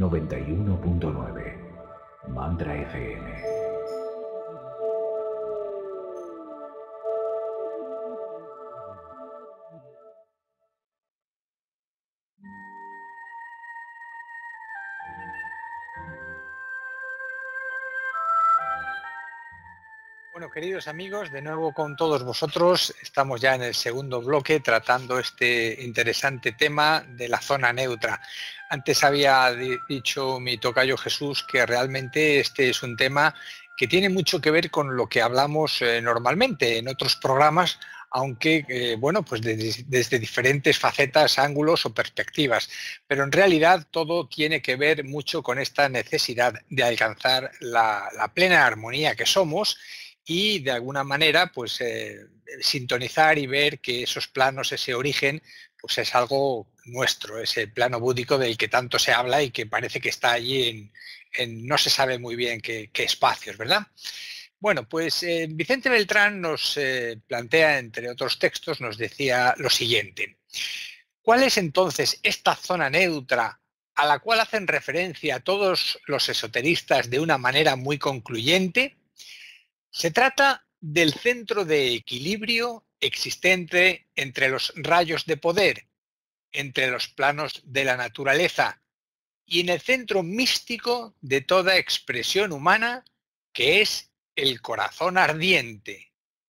noventa y uno punto nueve. Mantra F M. Bueno, queridos amigos, de nuevo con todos vosotros. Estamos ya en el segundo bloque tratando este interesante tema de la zona neutra. Antes había dicho mi tocayo Jesús que realmente este es un tema que tiene mucho que ver con lo que hablamos eh, normalmente en otros programas, aunque, eh, bueno, pues de, desde diferentes facetas, ángulos o perspectivas. Pero en realidad todo tiene que ver mucho con esta necesidad de alcanzar la, la plena armonía que somos y de alguna manera pues eh, sintonizar y ver que esos planos, ese origen, pues es algo nuestro, ese plano búdico del que tanto se habla y que parece que está allí en, en no se sabe muy bien qué, qué espacios, ¿verdad? Bueno, pues eh, Vicente Beltrán nos eh, plantea, entre otros textos, nos decía lo siguiente. ¿Cuál es entonces esta zona neutra a la cual hacen referencia todos los esoteristas de una manera muy concluyente? Se trata del centro de equilibrio existente entre los rayos de poder, entre los planos de la naturaleza y en el centro místico de toda expresión humana, que es el corazón ardiente.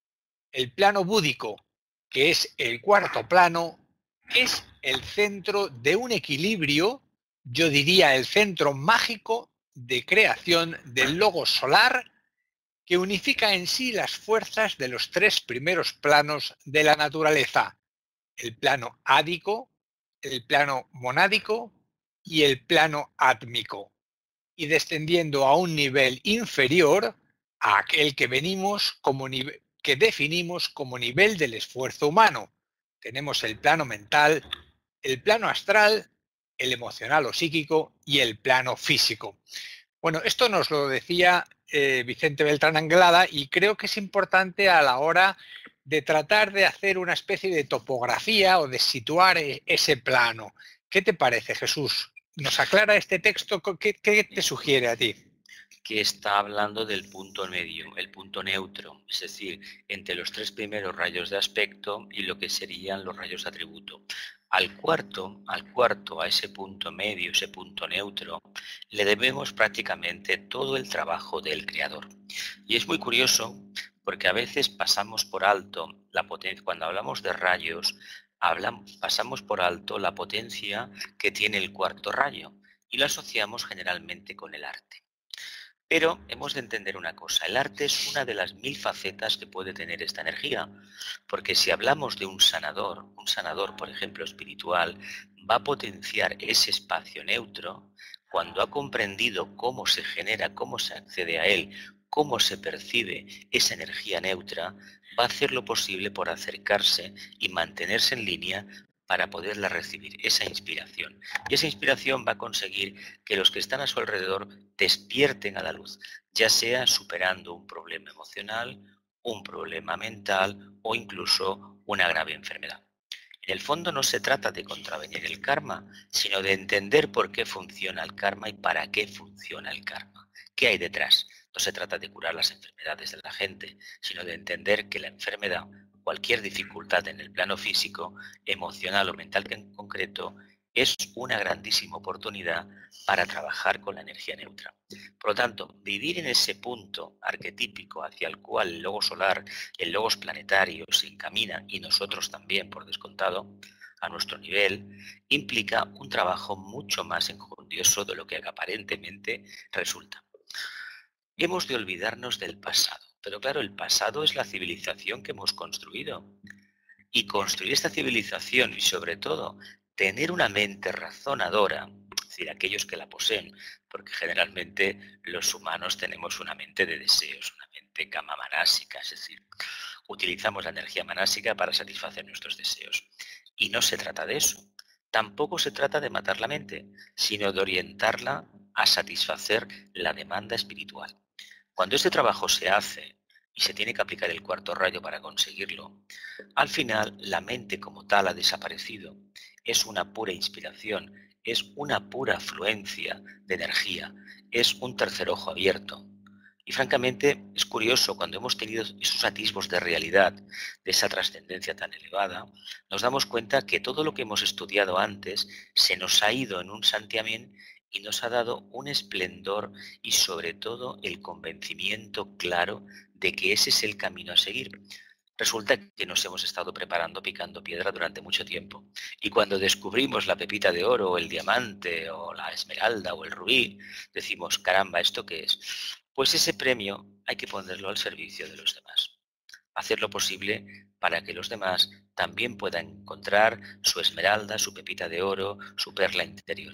El plano búdico, que es el cuarto plano, es el centro de un equilibrio, yo diría el centro mágico de creación del logos solar, que unifica en sí las fuerzas de los tres primeros planos de la naturaleza, el plano ádico, el plano monádico y el plano átmico, y descendiendo a un nivel inferior a aquel que venimos como nivel, que definimos como nivel del esfuerzo humano. Tenemos el plano mental, el plano astral, el emocional o psíquico y el plano físico. Bueno, esto nos lo decía eh, Vicente Beltrán Anglada y creo que es importante a la hora de tratar de hacer una especie de topografía o de situar ese plano. ¿Qué te parece, Jesús? ¿Nos aclara este texto? ¿Qué, qué te sugiere a ti? Que está hablando del punto medio, el punto neutro, es decir, entre los tres primeros rayos de aspecto y lo que serían los rayos de atributo. Al cuarto, al cuarto, a ese punto medio, ese punto neutro, le debemos prácticamente todo el trabajo del creador. Y es muy curioso porque a veces pasamos por alto la potencia, cuando hablamos de rayos, hablamos, pasamos por alto la potencia que tiene el cuarto rayo y lo asociamos generalmente con el arte. Pero hemos de entender una cosa, el arte es una de las mil facetas que puede tener esta energía, porque si hablamos de un sanador, un sanador, por ejemplo, espiritual, va a potenciar ese espacio neutro cuando ha comprendido cómo se genera, cómo se accede a él, cómo se percibe esa energía neutra, va a hacer lo posible por acercarse y mantenerse en línea para poderla recibir, esa inspiración. Y esa inspiración va a conseguir que los que están a su alrededor despierten a la luz, ya sea superando un problema emocional, un problema mental o incluso una grave enfermedad. En el fondo no se trata de contravenir el karma, sino de entender por qué funciona el karma y para qué funciona el karma. ¿Qué hay detrás? No se trata de curar las enfermedades de la gente, sino de entender que la enfermedad, cualquier dificultad en el plano físico, emocional o mental que en concreto, es una grandísima oportunidad para trabajar con la energía neutra. Por lo tanto, vivir en ese punto arquetípico hacia el cual el logo solar, el logos planetario se encamina, y nosotros también, por descontado, a nuestro nivel, implica un trabajo mucho más enjundioso de lo que aparentemente resulta. Hemos de olvidarnos del pasado. Pero claro, el pasado es la civilización que hemos construido. Y construir esta civilización y sobre todo tener una mente razonadora, es decir, aquellos que la poseen, porque generalmente los humanos tenemos una mente de deseos, una mente kama manásica, es decir, utilizamos la energía manásica para satisfacer nuestros deseos. Y no se trata de eso. Tampoco se trata de matar la mente, sino de orientarla a satisfacer la demanda espiritual. Cuando este trabajo se hace y se tiene que aplicar el cuarto rayo para conseguirlo, al final la mente como tal ha desaparecido. Es una pura inspiración, es una pura fluencia de energía, es un tercer ojo abierto. Y francamente es curioso, cuando hemos tenido esos atisbos de realidad, de esa trascendencia tan elevada, nos damos cuenta que todo lo que hemos estudiado antes se nos ha ido en un santiamén y nos ha dado un esplendor y sobre todo el convencimiento claro de que ese es el camino a seguir. Resulta que nos hemos estado preparando picando piedra durante mucho tiempo y cuando descubrimos la pepita de oro o el diamante o la esmeralda o el rubí, decimos, caramba, ¿esto qué es? Pues ese premio hay que ponerlo al servicio de los demás. Hacer lo posible para que los demás también puedan encontrar su esmeralda, su pepita de oro, su perla interior.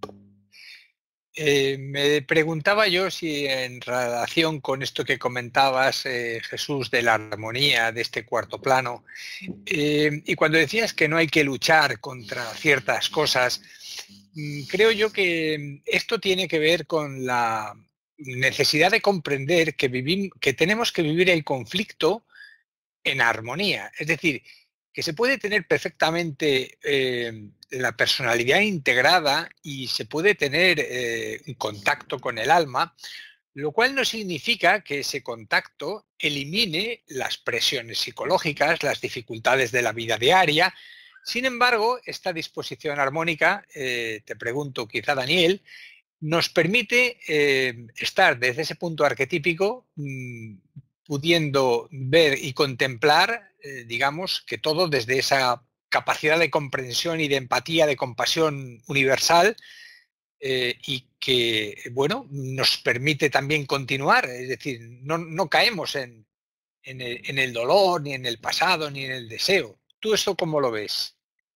Eh, me preguntaba yo si en relación con esto que comentabas, eh, Jesús, de la armonía de este cuarto plano, eh, y cuando decías que no hay que luchar contra ciertas cosas, mmm, creo yo que esto tiene que ver con la necesidad de comprender que, vivim, que tenemos que vivir el conflicto en armonía. Es decir, que se puede tener perfectamente eh, la personalidad integrada y se puede tener eh, un contacto con el alma, lo cual no significa que ese contacto elimine las presiones psicológicas, las dificultades de la vida diaria. Sin embargo, esta disposición armónica, eh, te pregunto quizá Daniel, nos permite eh, estar desde ese punto arquetípico mmm, pudiendo ver y contemplar, eh, digamos, que todo desde esa capacidad de comprensión y de empatía, de compasión universal, eh, y que, bueno, nos permite también continuar, es decir, no, no caemos en, en, el, en el dolor, ni en el pasado, ni en el deseo. ¿Tú esto cómo lo ves?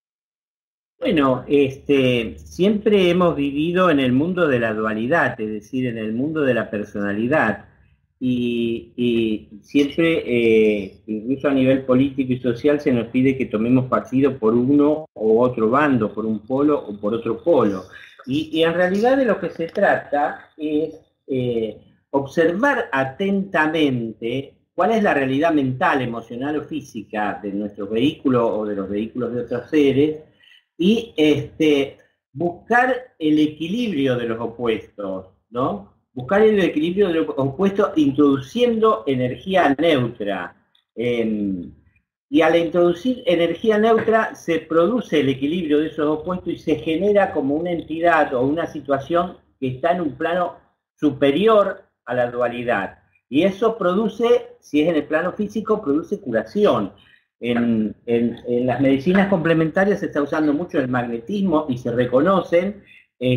Bueno, este, siempre hemos vivido en el mundo de la dualidad, es decir, en el mundo de la personalidad. Y, y siempre, eh, incluso a nivel político y social, se nos pide que tomemos partido por uno o otro bando, por un polo o por otro polo. Y, y en realidad de lo que se trata es eh, observar atentamente cuál es la realidad mental, emocional o física de nuestro vehículo o de los vehículos de otros seres, y este, buscar el equilibrio de los opuestos, ¿no? Buscar el equilibrio de los opuestos introduciendo energía neutra. Eh, y al introducir energía neutra se produce el equilibrio de esos opuestos y se genera como una entidad o una situación que está en un plano superior a la dualidad. Y eso produce, si es en el plano físico, produce curación. En, en, en las medicinas complementarias se está usando mucho el magnetismo y se reconocen,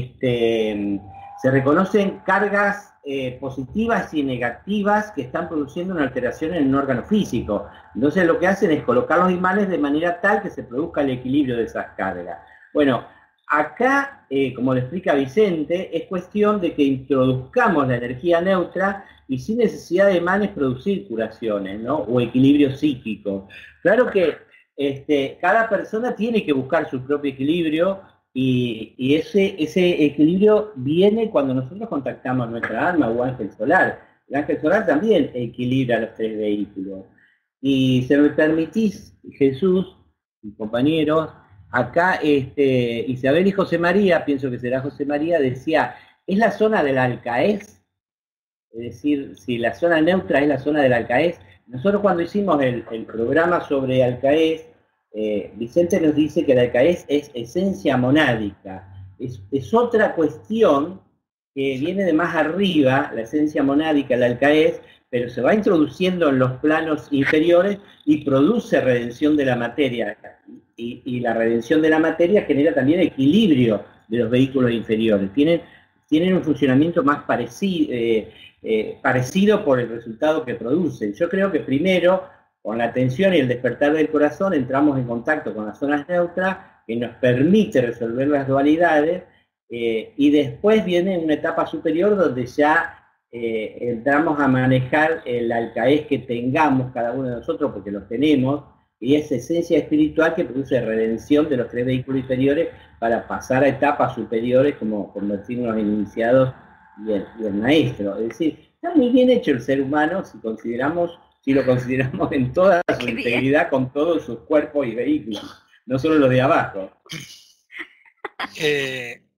este, se reconocen cargas eh, positivas y negativas que están produciendo una alteración en un órgano físico. Entonces lo que hacen es colocar los imanes de manera tal que se produzca el equilibrio de esas cargas. Bueno, acá, eh, como le explica Vicente, es cuestión de que introduzcamos la energía neutra y sin necesidad de imanes producir curaciones, ¿no? O equilibrio psíquico. Claro que este, cada persona tiene que buscar su propio equilibrio y, y ese, ese equilibrio viene cuando nosotros contactamos nuestra alma o ángel solar. El ángel solar también equilibra los tres vehículos. Y si me permitís, Jesús, mis compañeros, acá este, Isabel y José María, pienso que será José María, decía, es la zona del Alcaés. Es decir, si la zona neutra es la zona del Alcaés. Nosotros cuando hicimos el, el programa sobre Alcaés, eh, Vicente nos dice que el Alcaés es esencia monádica. Es, es otra cuestión que viene de más arriba, la esencia monádica, el Alcaés, pero se va introduciendo en los planos inferiores y produce redención de la materia. Y, y la redención de la materia genera también equilibrio de los vehículos inferiores. Tienen, tienen un funcionamiento más parecido, eh, eh, parecido por el resultado que producen. Yo creo que primero, con la atención y el despertar del corazón, entramos en contacto con las zonas neutras, que nos permite resolver las dualidades, eh, y después viene una etapa superior donde ya eh, entramos a manejar el Alcaés que tengamos cada uno de nosotros, porque los tenemos, y esa esencia espiritual que produce redención de los tres vehículos inferiores para pasar a etapas superiores como convertirnos en iniciados y el, y el maestro. Es decir, está muy bien hecho el ser humano si consideramos, si lo consideramos en toda su Qué integridad bien. Con todos sus cuerpos y vehículos, no solo los de abajo. Eh,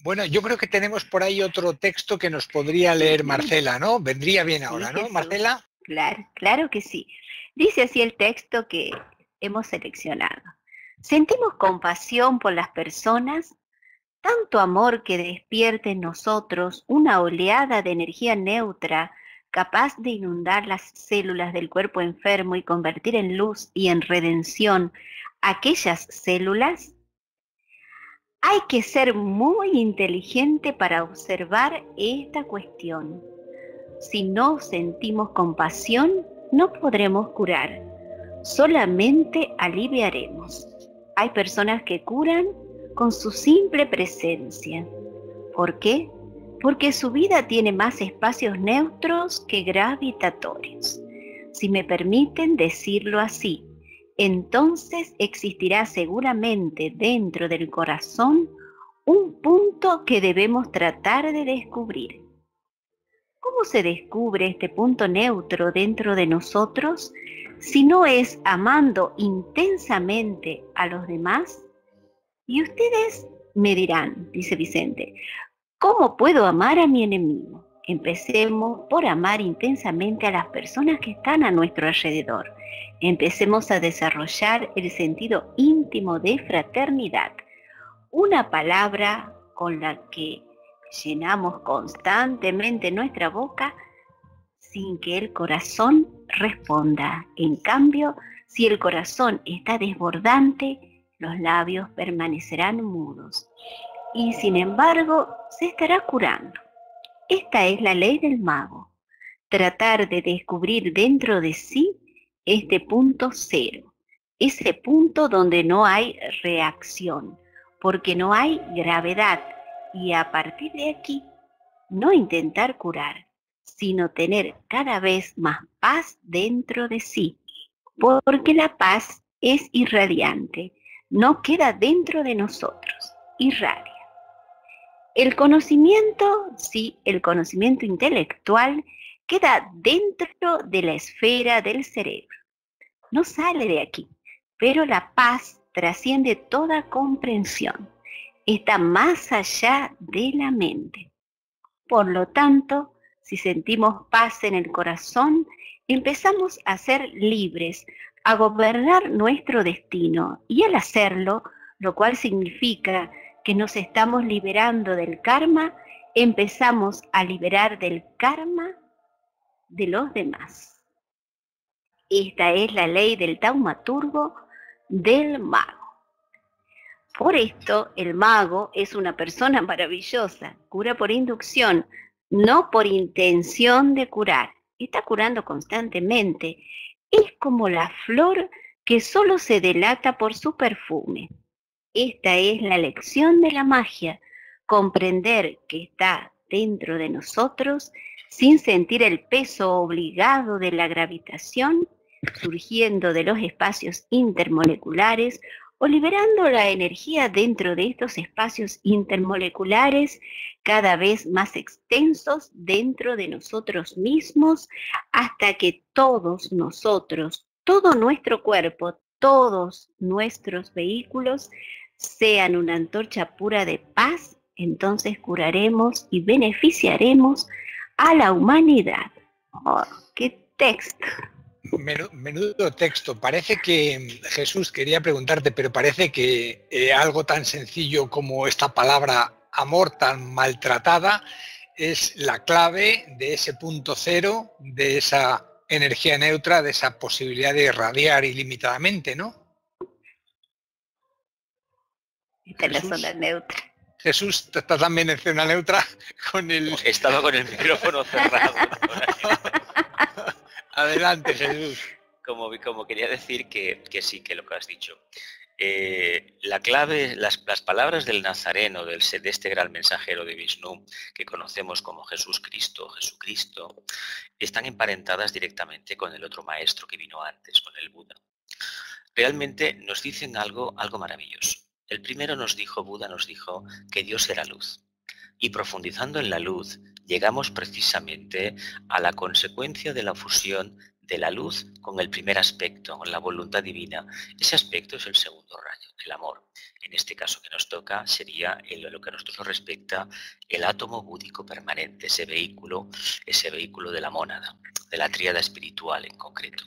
Bueno, yo creo que tenemos por ahí otro texto que nos podría leer Marcela, ¿no? Vendría bien ahora, Sí, ¿no, Jesús. Marcela? Claro, claro que sí. Dice así el texto que hemos seleccionado. Sentimos compasión por las personas, tanto amor que despierte en nosotros una oleada de energía neutra capaz de inundar las células del cuerpo enfermo y convertir en luz y en redención aquellas células. Hay que ser muy inteligente para observar esta cuestión. Si no sentimos compasión, no podremos curar, solamente aliviaremos. Hay personas que curan con su simple presencia. ¿Por qué? Porque su vida tiene más espacios neutros que gravitatorios. Si me permiten decirlo así, entonces existirá seguramente dentro del corazón un punto que debemos tratar de descubrir. ¿Cómo se descubre este punto neutro dentro de nosotros si no es amando intensamente a los demás? Y ustedes me dirán, dice Vicente, ¿cómo puedo amar a mi enemigo? Empecemos por amar intensamente a las personas que están a nuestro alrededor. Empecemos a desarrollar el sentido íntimo de fraternidad, una palabra con la que llenamos constantemente nuestra boca sin que el corazón responda. En cambio, si el corazón está desbordante, los labios permanecerán mudos y sin embargo se estará curando. Esta es la ley del mago, tratar de descubrir dentro de sí este punto cero, ese punto donde no hay reacción, porque no hay gravedad, y a partir de aquí no intentar curar, sino tener cada vez más paz dentro de sí, porque la paz es irradiante, no queda dentro de nosotros, irradia. El conocimiento, sí, el conocimiento intelectual queda dentro de la esfera del cerebro, no sale de aquí, pero la paz trasciende toda comprensión, está más allá de la mente. Por lo tanto, si sentimos paz en el corazón, empezamos a ser libres, a gobernar nuestro destino, y al hacerlo, lo cual significa que nos estamos liberando del karma, empezamos a liberar del karma de los demás. Esta es la ley del taumaturgo del mago. Por esto, el mago es una persona maravillosa, cura por inducción, no por intención de curar. Está curando constantemente. Es como la flor que solo se delata por su perfume. Esta es la lección de la magia, comprender que está dentro de nosotros sin sentir el peso obligado de la gravitación, surgiendo de los espacios intermoleculares o liberando la energía dentro de estos espacios intermoleculares cada vez más extensos dentro de nosotros mismos, hasta que todos nosotros, todo nuestro cuerpo, todos nuestros vehículos sean una antorcha pura de paz. Entonces curaremos y beneficiaremos a la humanidad. Oh, ¡qué texto! Menudo texto. Parece que, Jesús, quería preguntarte, pero parece que eh, algo tan sencillo como esta palabra amor tan maltratada es la clave de ese punto cero, de esa energía neutra, de esa posibilidad de irradiar ilimitadamente, ¿no? Esta es la zona neutra. Jesús, ¿te estás también en zona neutra? Con el... Estaba con el micrófono cerrado. Adelante, Jesús. Como, como quería decir que, que sí, que lo que has dicho. Eh, la clave, las, las palabras del Nazareno, del, de este gran mensajero de Vishnu, que conocemos como Jesús Cristo, Jesucristo, están emparentadas directamente con el otro maestro que vino antes, con el Buda. Realmente nos dicen algo, algo maravilloso. El primero nos dijo, Buda nos dijo, que Dios era luz. Y profundizando en la luz, llegamos precisamente a la consecuencia de la fusión de la luz con el primer aspecto, con la voluntad divina. Ese aspecto es el segundo rayo, el amor. En este caso que nos toca sería, en lo que a nosotros nos respecta, el átomo búdico permanente, ese vehículo, ese vehículo de la mónada, de la tríada espiritual en concreto.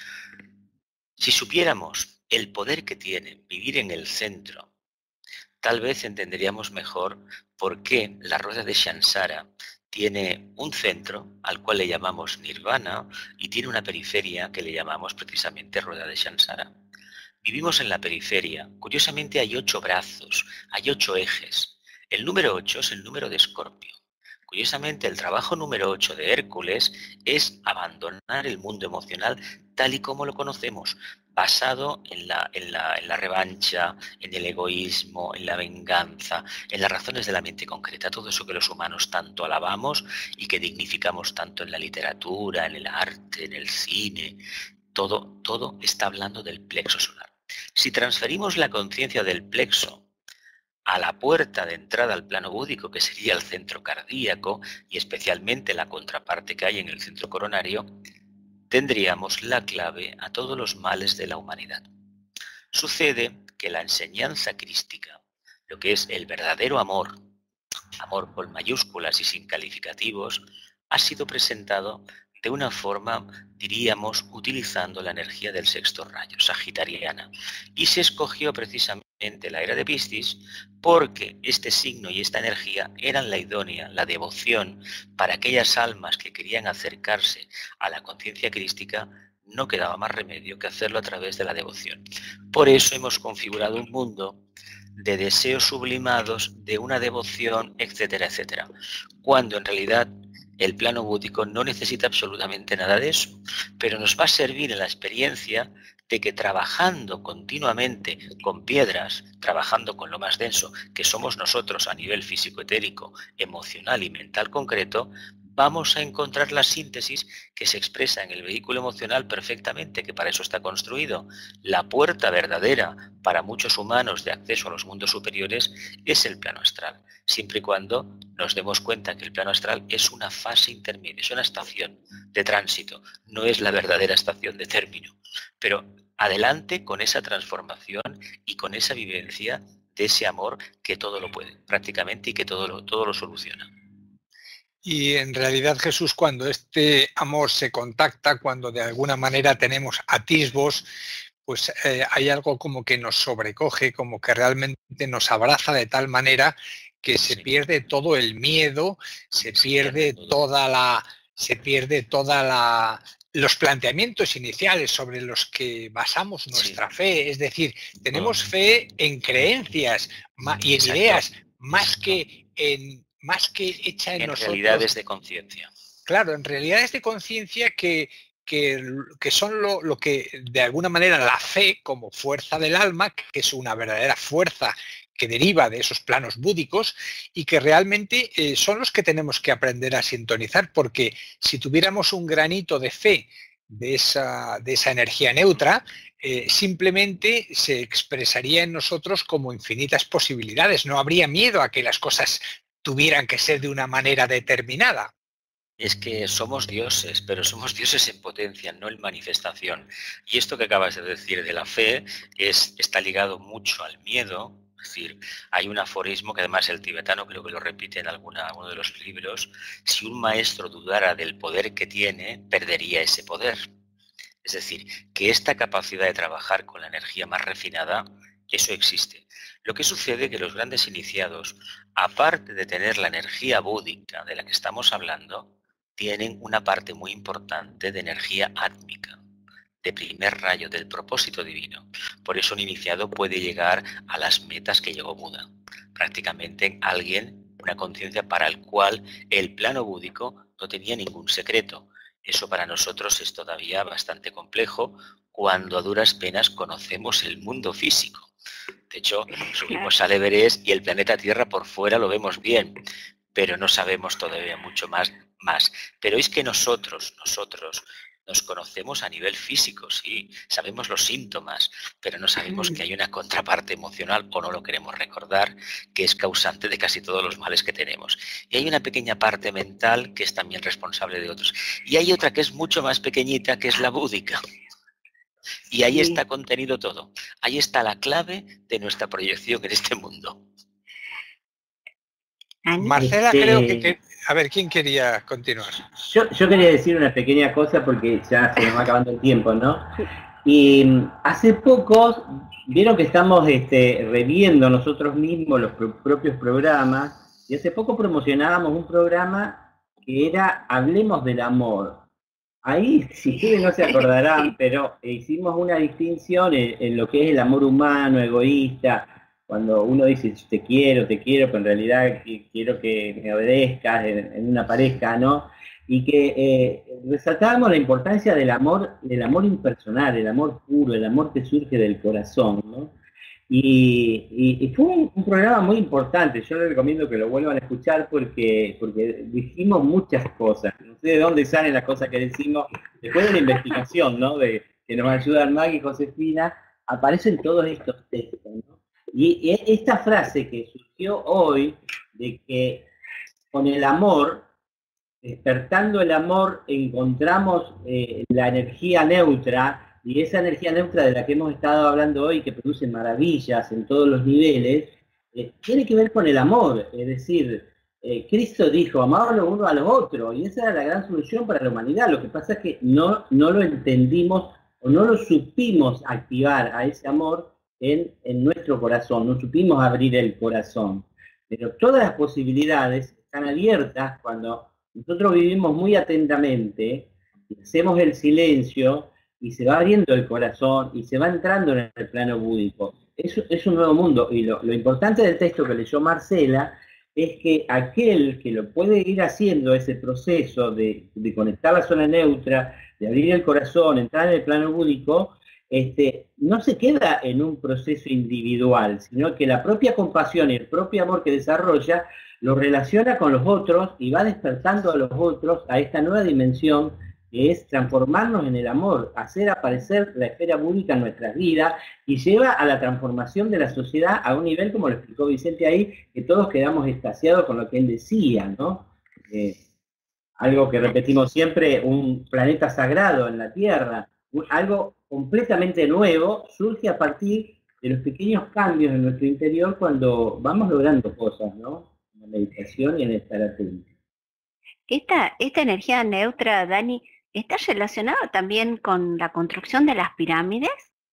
Si supiéramos el poder que tiene vivir en el centro, tal vez entenderíamos mejor por qué la rueda de Shansara tiene un centro al cual le llamamos Nirvana y tiene una periferia que le llamamos precisamente rueda de Shansara. Vivimos en la periferia. Curiosamente hay ocho brazos, hay ocho ejes. El número ocho es el número de Escorpio. Curiosamente, el trabajo número ocho de Hércules es abandonar el mundo emocional tal y como lo conocemos, basado en la, en la, en la revancha, en el egoísmo, en la venganza, en las razones de la mente concreta, todo eso que los humanos tanto alabamos y que dignificamos tanto en la literatura, en el arte, en el cine. Todo, todo está hablando del plexo solar. Si transferimos la conciencia del plexo a la puerta de entrada al plano búdico, que sería el centro cardíaco, y especialmente la contraparte que hay en el centro coronario, tendríamos la clave a todos los males de la humanidad. Sucede que la enseñanza crística, lo que es el verdadero amor, amor con mayúsculas y sin calificativos, ha sido presentado de una forma, diríamos, utilizando la energía del sexto rayo, sagitariana. Y se escogió precisamente la era de Piscis porque este signo y esta energía eran la idónea, la devoción para aquellas almas que querían acercarse a la conciencia crística. No quedaba más remedio que hacerlo a través de la devoción. Por eso hemos configurado un mundo de deseos sublimados, de una devoción, etcétera, etcétera. Cuando en realidad el plano búdico no necesita absolutamente nada de eso, pero nos va a servir en la experiencia de que trabajando continuamente con piedras, trabajando con lo más denso que somos nosotros a nivel físico-etérico, emocional y mental concreto, vamos a encontrar la síntesis que se expresa en el vehículo emocional perfectamente, que para eso está construido. La puerta verdadera para muchos humanos de acceso a los mundos superiores es el plano astral, siempre y cuando nos demos cuenta que el plano astral es una fase intermedia, es una estación de tránsito, no es la verdadera estación de término. Pero adelante con esa transformación y con esa vivencia de ese amor que todo lo puede, prácticamente, y que todo lo, todo lo soluciona. Y en realidad, Jesús, cuando este amor se contacta, cuando de alguna manera tenemos atisbos, pues eh, hay algo como que nos sobrecoge, como que realmente nos abraza de tal manera que se Sí. pierde todo el miedo, se Se pierde pierde todo. toda la, se pierde toda la los planteamientos iniciales sobre los que basamos nuestra Sí. fe, es decir, tenemos Mm. fe en creencias ma- y en Exacto. ideas, más Exacto. que en más que hecha en, En nosotros. realidades de conciencia. Claro, en realidades de conciencia que, que, que son lo, lo que de alguna manera la fe como fuerza del alma, que es una verdadera fuerza que deriva de esos planos búdicos y que realmente eh, son los que tenemos que aprender a sintonizar, porque si tuviéramos un granito de fe de esa, de esa energía neutra, eh, simplemente se expresaría en nosotros como infinitas posibilidades, no habría miedo a que las cosas tuvieran que ser de una manera determinada. Es que somos dioses, pero somos dioses en potencia, no en manifestación. Y esto que acabas de decir de la fe es, está ligado mucho al miedo. Es decir, hay un aforismo que además el tibetano creo que lo repite en alguna, alguno de los libros: si un maestro dudara del poder que tiene, perdería ese poder. Es decir, que esta capacidad de trabajar con la energía más refinada, eso existe. Lo que sucede es que los grandes iniciados, aparte de tener la energía búdica de la que estamos hablando, tienen una parte muy importante de energía átmica, de primer rayo, del propósito divino. Por eso un iniciado puede llegar a las metas que llegó Buda. Prácticamente alguien, una conciencia para el cual el plano búdico no tenía ningún secreto. Eso para nosotros es todavía bastante complejo cuando a duras penas conocemos el mundo físico. De hecho, subimos al Everest y el planeta Tierra por fuera lo vemos bien, pero no sabemos todavía mucho más. más. Pero es que nosotros, nosotros, Nos conocemos a nivel físico, sí, sabemos los síntomas, pero no sabemos que hay una contraparte emocional, o no lo queremos recordar, que es causante de casi todos los males que tenemos. Y hay una pequeña parte mental que es también responsable de otros. Y hay otra que es mucho más pequeñita, que es la búdica. Y ahí Sí. está contenido todo. Ahí está la clave de nuestra proyección en este mundo. Ani, Marcela, Este- creo que, que- A ver, ¿quién quería continuar? Yo, yo quería decir una pequeña cosa porque ya se nos va acabando el tiempo, ¿no? Y mm, hace poco, vieron que estamos este, reviendo nosotros mismos los pro- propios programas, y hace poco promocionábamos un programa que era Hablemos del Amor. Ahí, si ustedes no se acordarán, pero hicimos una distinción en, en lo que es el amor humano, egoísta, cuando uno dice te quiero, te quiero, pero en realidad qui- quiero que me obedezcas en, en una pareja, ¿no? Y que eh, resaltábamos la importancia del amor, del amor impersonal, el amor puro, el amor que surge del corazón, ¿no? Y, y- y fue un, un programa muy importante, yo les recomiendo que lo vuelvan a escuchar porque, porque dijimos muchas cosas, no sé de dónde salen las cosas que decimos, después de la investigación, ¿no? De, que nos ayudan Maggie y Josefina, aparecen todos estos textos, ¿no? Y, y esta frase que surgió hoy, de que con el amor, despertando el amor, encontramos eh, la energía neutra, y esa energía neutra de la que hemos estado hablando hoy, que produce maravillas en todos los niveles, eh, tiene que ver con el amor. Es decir, eh, Cristo dijo, amaos los unos a los otros, y esa era la gran solución para la humanidad. Lo que pasa es que no, no lo entendimos o no lo supimos activar a ese amor en, en nuestro corazón, no supimos abrir el corazón. Pero todas las posibilidades están abiertas cuando nosotros vivimos muy atentamente, hacemos el silencio y se va abriendo el corazón y se va entrando en el plano búdico. Es, es un nuevo mundo, y lo, lo importante del texto que leyó Marcela es que aquel que lo puede ir haciendo ese proceso de, de conectar la zona neutra, de abrir el corazón, entrar en el plano búdico, este, no se queda en un proceso individual, sino que la propia compasión y el propio amor que desarrolla lo relaciona con los otros y va despertando a los otros a esta nueva dimensión que es transformarnos en el amor, hacer aparecer la esfera búdica en nuestras vidas, y lleva a la transformación de la sociedad a un nivel, como lo explicó Vicente ahí, que todos quedamos extasiados con lo que él decía, ¿no? Eh, algo que repetimos siempre, un planeta sagrado en la Tierra, un, algo completamente nuevo, surge a partir de los pequeños cambios en nuestro interior cuando vamos logrando cosas, ¿no? En la meditación y en el estar atento. Esta, esta energía neutra, Dani, ¿está relacionada también con la construcción de las pirámides?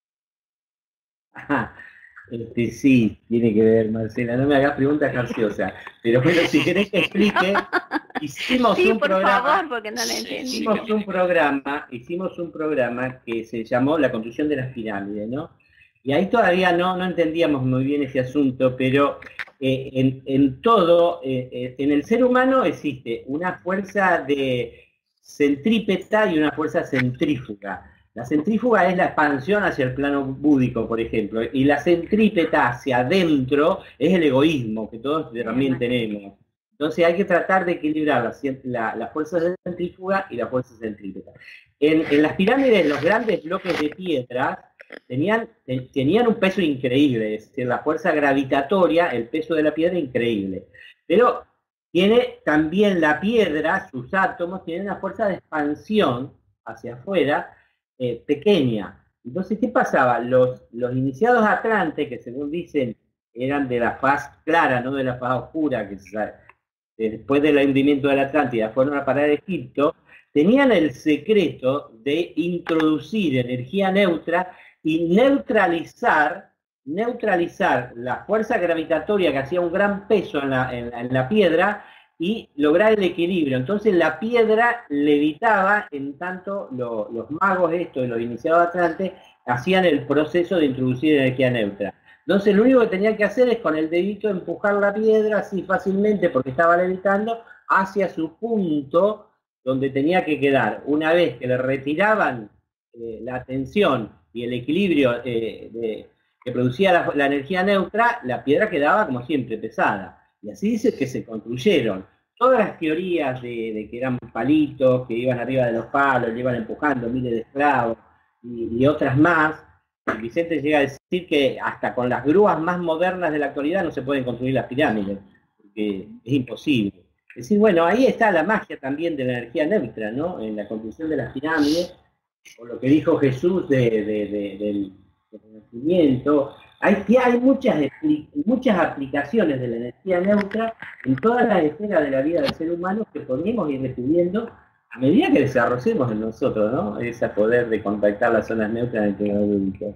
Ajá. Este, sí, tiene que ver, Marcela, no me hagas preguntas graciosas, pero bueno, si querés que explique, hicimos Sí, un por programa, favor, porque no lo Sí, entendí. sí. hicimos un programa, hicimos un programa que se llamó La construcción de las pirámides, ¿no? Y ahí todavía no, no entendíamos muy bien ese asunto, pero eh, en, en todo, eh, eh, en el ser humano existe una fuerza de centrípeta y una fuerza centrífuga. La centrífuga es la expansión hacia el plano búdico, por ejemplo, y la centrípeta hacia adentro es el egoísmo, que todos también tenemos. Entonces hay que tratar de equilibrar la, la, la fuerza centrífuga y la fuerza centrípeta. En, en las pirámides, los grandes bloques de piedra tenían, tenían un peso increíble, es decir, la fuerza gravitatoria, el peso de la piedra increíble. Pero tiene también la piedra, sus átomos, tienen una fuerza de expansión hacia afuera, Eh, pequeña. Entonces, ¿qué pasaba? Los, los iniciados atlantes, que según dicen eran de la faz clara, no de la faz oscura, que se, después del hundimiento de la Atlántida fueron a parar a Egipto, tenían el secreto de introducir energía neutra y neutralizar, neutralizar la fuerza gravitatoria que hacía un gran peso en la, en la, en la piedra, y lograr el equilibrio. Entonces la piedra levitaba, en tanto lo, los magos estos, los iniciados atlantes, hacían el proceso de introducir energía neutra. Entonces lo único que tenían que hacer es con el dedito empujar la piedra así fácilmente, porque estaba levitando, hacia su punto donde tenía que quedar. Una vez que le retiraban eh, la tensión y el equilibrio eh, de, que producía la, la energía neutra, la piedra quedaba como siempre pesada. Y así dice que se construyeron todas las teorías de, de que eran palitos, que iban arriba de los palos, le iban empujando miles de esclavos y, y otras más, Vicente llega a decir que hasta con las grúas más modernas de la actualidad no se pueden construir las pirámides, porque es imposible. Es decir, bueno, ahí está la magia también de la energía neutra, ¿no? En la construcción de las pirámides, o lo que dijo Jesús de, de, de, del renacimiento. Hay, hay muchas, muchas aplicaciones de la energía neutra en todas las esferas de la vida del ser humano que podemos ir descubriendo a medida que desarrollemos en nosotros, ¿no? Ese poder de contactar las zonas neutras en el interior adulto.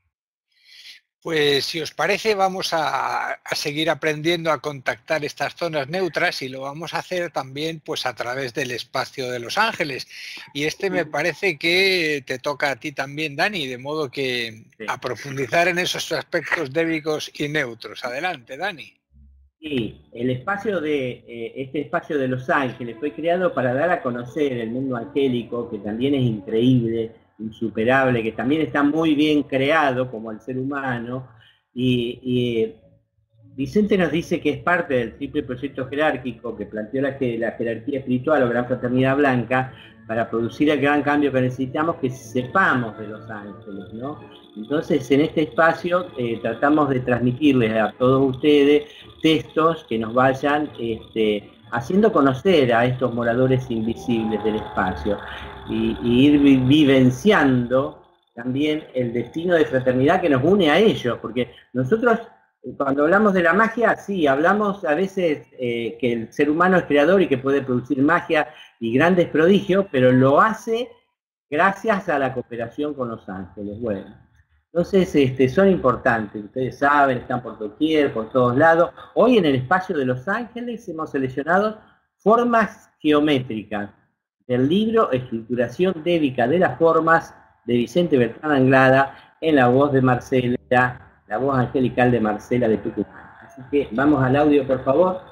Pues si os parece vamos a, a seguir aprendiendo a contactar estas zonas neutras y lo vamos a hacer también pues a través del espacio de Los Ángeles. Y este me parece que te toca a ti también, Dani, de modo que sí, a profundizar en esos aspectos débicos y neutros. Adelante, Dani. Sí, el espacio de, eh, este espacio de Los Ángeles fue creado para dar a conocer el mundo angélico, que también es increíble, insuperable, que también está muy bien creado como el ser humano, y, y Vicente nos dice que es parte del triple proyecto jerárquico que planteó la, la jerarquía espiritual o gran fraternidad blanca para producir el gran cambio que necesitamos, que sepamos de Los Ángeles, ¿no? Entonces, en este espacio eh, tratamos de transmitirles a todos ustedes textos que nos vayan este, haciendo conocer a estos moradores invisibles del espacio y, y ir vi vivenciando también el destino de fraternidad que nos une a ellos, porque nosotros cuando hablamos de la magia, sí, hablamos a veces eh, que el ser humano es creador y que puede producir magia y grandes prodigios, pero lo hace gracias a la cooperación con los ángeles. Bueno, entonces este, son importantes, ustedes saben, están por doquier, por todos lados. Hoy en el espacio de los ángeles hemos seleccionado formas geométricas del libro Estructuración Débica de las Formas de Vicente Beltrán Anglada en la voz de Marcela, la voz angelical de Marcela de Tucumán. Así que vamos al audio, por favor.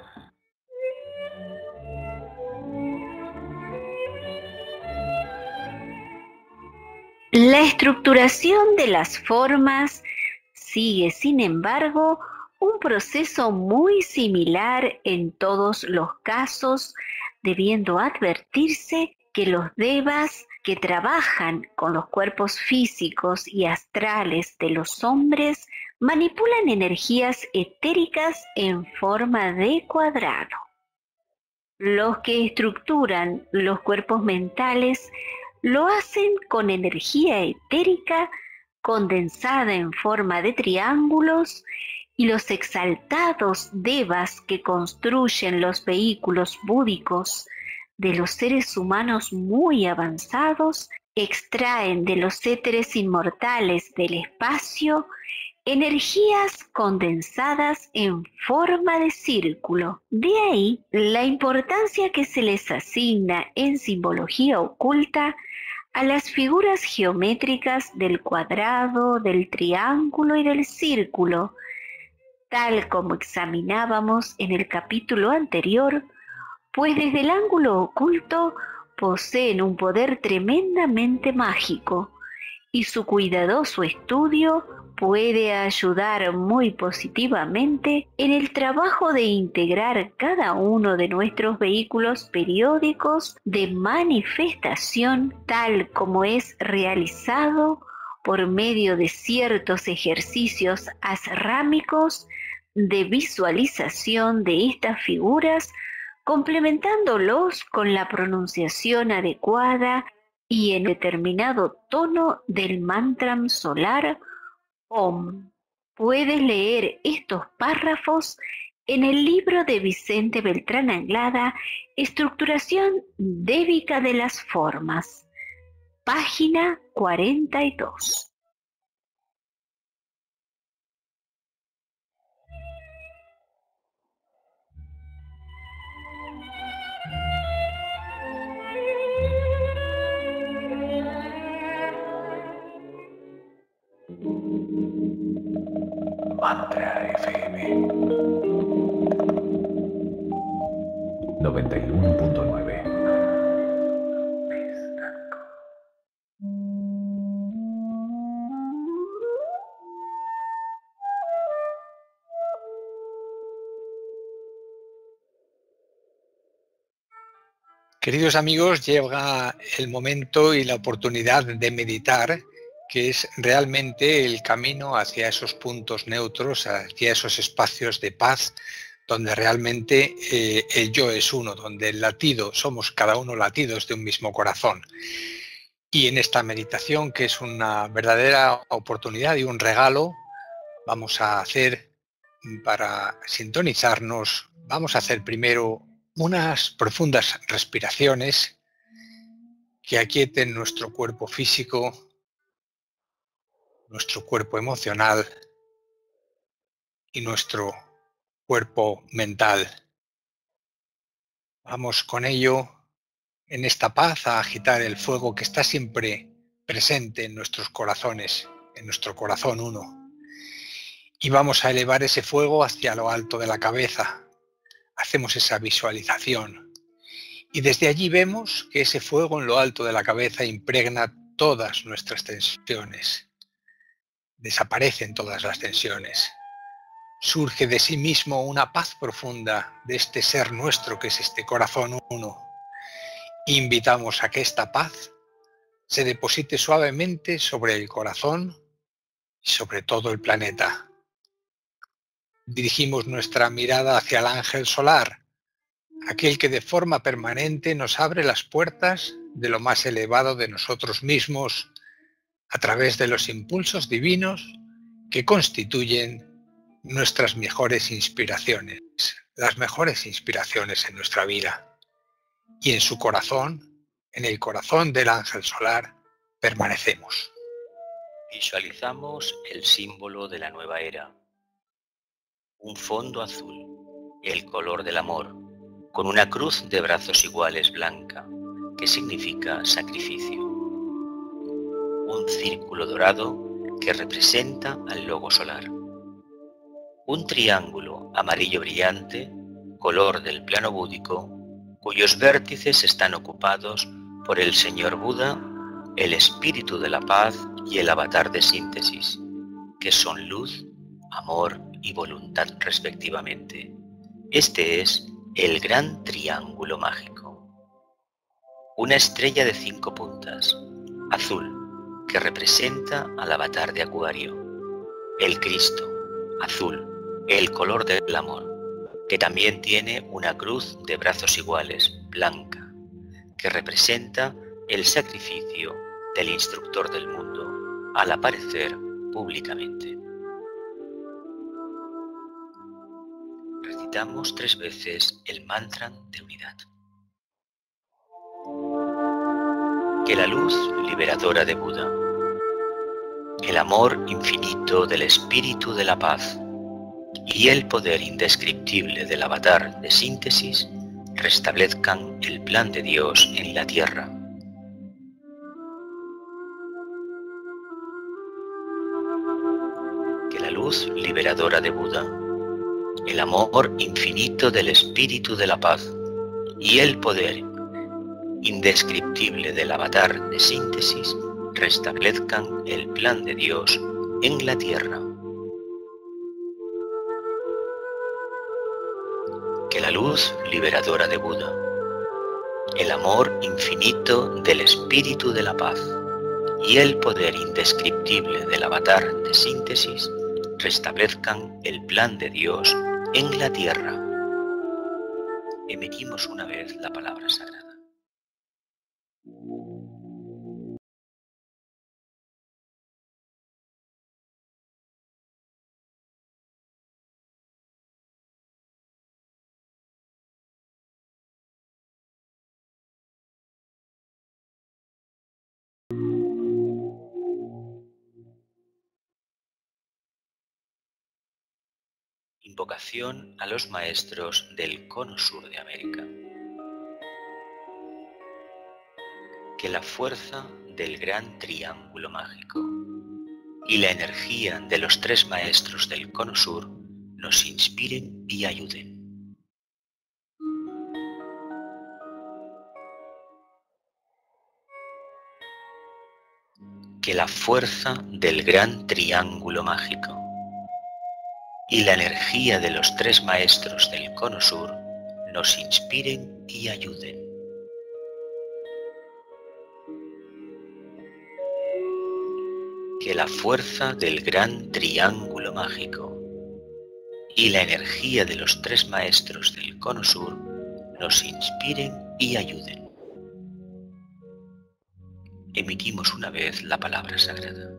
La estructuración de las formas sigue, sin embargo, un proceso muy similar en todos los casos, debiendo advertirse que los devas que trabajan con los cuerpos físicos y astrales de los hombres manipulan energías etéricas en forma de cuadrado. Los que estructuran los cuerpos mentales lo hacen con energía etérica condensada en forma de triángulos, y los exaltados devas que construyen los vehículos búdicos de los seres humanos muy avanzados extraen de los éteres inmortales del espacio energías condensadas en forma de círculo. De ahí la importancia que se les asigna en simbología oculta a las figuras geométricas del cuadrado, del triángulo y del círculo, tal como examinábamos en el capítulo anterior, pues desde el ángulo oculto poseen un poder tremendamente mágico y su cuidadoso estudio puede ayudar muy positivamente en el trabajo de integrar cada uno de nuestros vehículos periódicos de manifestación, tal como es realizado por medio de ciertos ejercicios asrámicos de visualización de estas figuras, complementándolos con la pronunciación adecuada y en determinado tono del mantra solar Om. Puedes leer estos párrafos en el libro de Vicente Beltrán Anglada, Estructuración Débica de las Formas, página cuarenta y dos. Mantra F M noventa y uno punto nueve. Queridos amigos, llega el momento y la oportunidad de meditar, que es realmente el camino hacia esos puntos neutros, hacia esos espacios de paz, donde realmente eh, el yo es uno, donde el latido, somos cada uno latidos de un mismo corazón. Y en esta meditación, que es una verdadera oportunidad y un regalo, vamos a hacer, para sintonizarnos, vamos a hacer primero unas profundas respiraciones que aquieten nuestro cuerpo físico, nuestro cuerpo emocional y nuestro cuerpo mental. Vamos con ello, en esta paz, a agitar el fuego que está siempre presente en nuestros corazones, en nuestro corazón uno. Y vamos a elevar ese fuego hacia lo alto de la cabeza. Hacemos esa visualización. Y desde allí vemos que ese fuego en lo alto de la cabeza impregna todas nuestras tensiones. Desaparecen todas las tensiones. Surge de sí mismo una paz profunda de este ser nuestro que es este corazón uno. Invitamos a que esta paz se deposite suavemente sobre el corazón y sobre todo el planeta. Dirigimos nuestra mirada hacia el ángel solar, aquel que de forma permanente nos abre las puertas de lo más elevado de nosotros mismos a través de los impulsos divinos que constituyen nuestras mejores inspiraciones, las mejores inspiraciones en nuestra vida. Y en su corazón, en el corazón del ángel solar, permanecemos. Visualizamos el símbolo de la nueva era. Un fondo azul, el color del amor, con una cruz de brazos iguales blanca, que significa sacrificio. Un círculo dorado que representa al logo solar. Un triángulo amarillo brillante, color del plano búdico, cuyos vértices están ocupados por el Señor Buda, el Espíritu de la Paz y el Avatar de Síntesis, que son luz, amor y voluntad respectivamente. Este es el gran triángulo mágico. Una estrella de cinco puntas, azul, que representa al Avatar de Acuario. El Cristo, azul, el color del amor, que también tiene una cruz de brazos iguales, blanca, que representa el sacrificio del instructor del mundo al aparecer públicamente. Recitamos tres veces el mantra de unidad. Que la luz liberadora de Buda, el amor infinito del Espíritu de la Paz y el poder indescriptible del Avatar de Síntesis restablezcan el plan de Dios en la tierra. Que la luz liberadora de Buda, el amor infinito del Espíritu de la Paz y el poder indescriptible del Avatar de Síntesis restablezcan el plan de Dios en la tierra. Que la luz liberadora de Buda, el amor infinito del Espíritu de la Paz y el poder indescriptible del Avatar de Síntesis restablezcan el plan de Dios en la tierra. Emitimos una vez la palabra sagrada. Invocación a los maestros del cono sur de América. Que la fuerza del gran triángulo mágico y la energía de los tres maestros del cono sur nos inspiren y ayuden. Que la fuerza del gran triángulo mágico y la energía de los tres maestros del cono sur nos inspiren y ayuden. que la fuerza del gran triángulo mágico y la energía de los tres maestros del cono sur nos inspiren y ayuden. Emitimos una vez la palabra sagrada.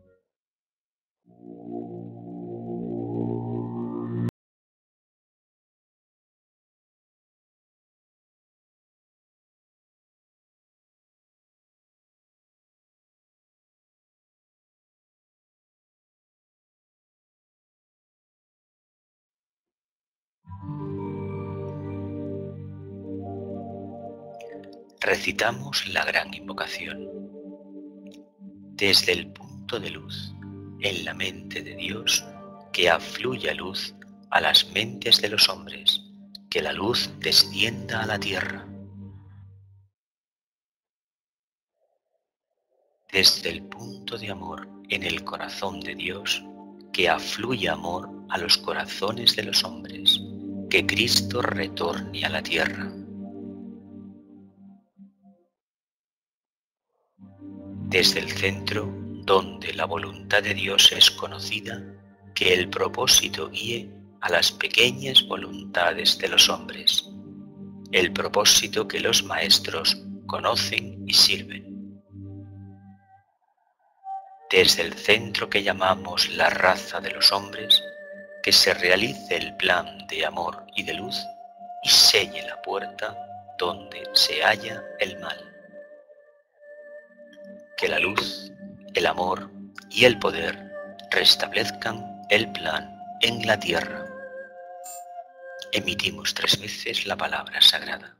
Recitamos la gran invocación. Desde el punto de luz en la mente de Dios, que afluya luz a las mentes de los hombres, que la luz descienda a la tierra. Desde el punto de amor en el corazón de Dios, que afluya amor a los corazones de los hombres, que Cristo retorne a la tierra. Desde el centro, donde la voluntad de Dios es conocida, que el propósito guíe a las pequeñas voluntades de los hombres, el propósito que los maestros conocen y sirven. Desde el centro que llamamos la raza de los hombres, que se realice el plan de amor y de luz y selle la puerta donde se halla el mal. Que la luz, el amor y el poder restablezcan el plan en la tierra. Emitimos tres veces la palabra sagrada.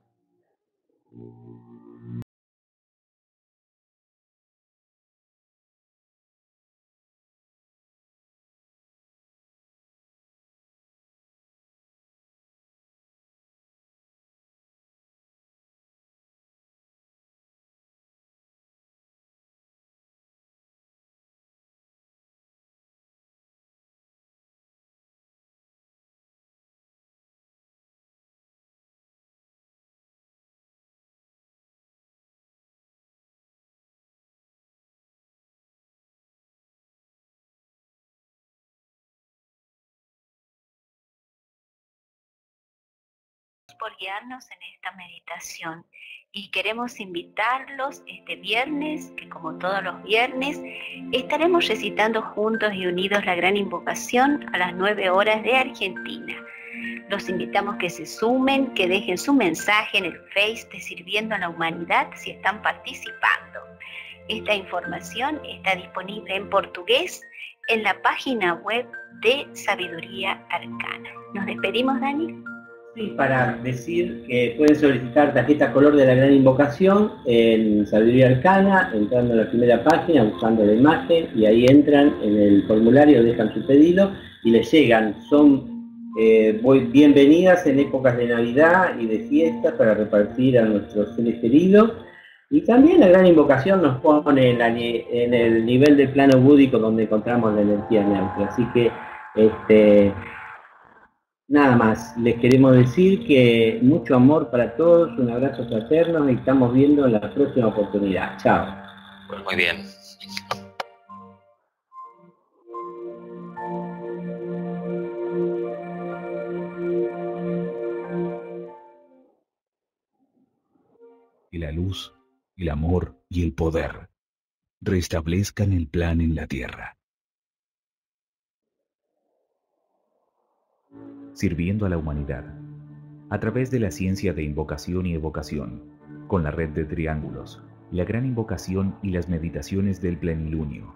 Por guiarnos en esta meditación y queremos invitarlos este viernes, que como todos los viernes estaremos recitando juntos y unidos la gran invocación a las nueve horas de Argentina. Los invitamos que se sumen, que dejen su mensaje en el Face de Sirviendo a la Humanidad si están participando. Esta información está disponible en portugués en la página web de Sabiduría Arcana. ¿Nos despedimos, Dani? Sí, para decir que pueden solicitar tarjeta color de la gran invocación en Sabiduría Arcana, entrando en la primera página, buscando la imagen, y ahí entran en el formulario, dejan su pedido y les llegan. Son eh, bienvenidas en épocas de Navidad y de fiestas para repartir a nuestros seres queridos. Y también la gran invocación nos pone en, la, en el nivel del plano búdico donde encontramos la energía neutra. Así que, este... nada más, les queremos decir que mucho amor para todos, un abrazo fraterno y estamos viendo la próxima oportunidad. Chao. Pues muy bien. Que la luz, el amor y el poder restablezcan el plan en la tierra. Sirviendo a la humanidad, a través de la ciencia de invocación y evocación, con la red de triángulos, la gran invocación y las meditaciones del plenilunio.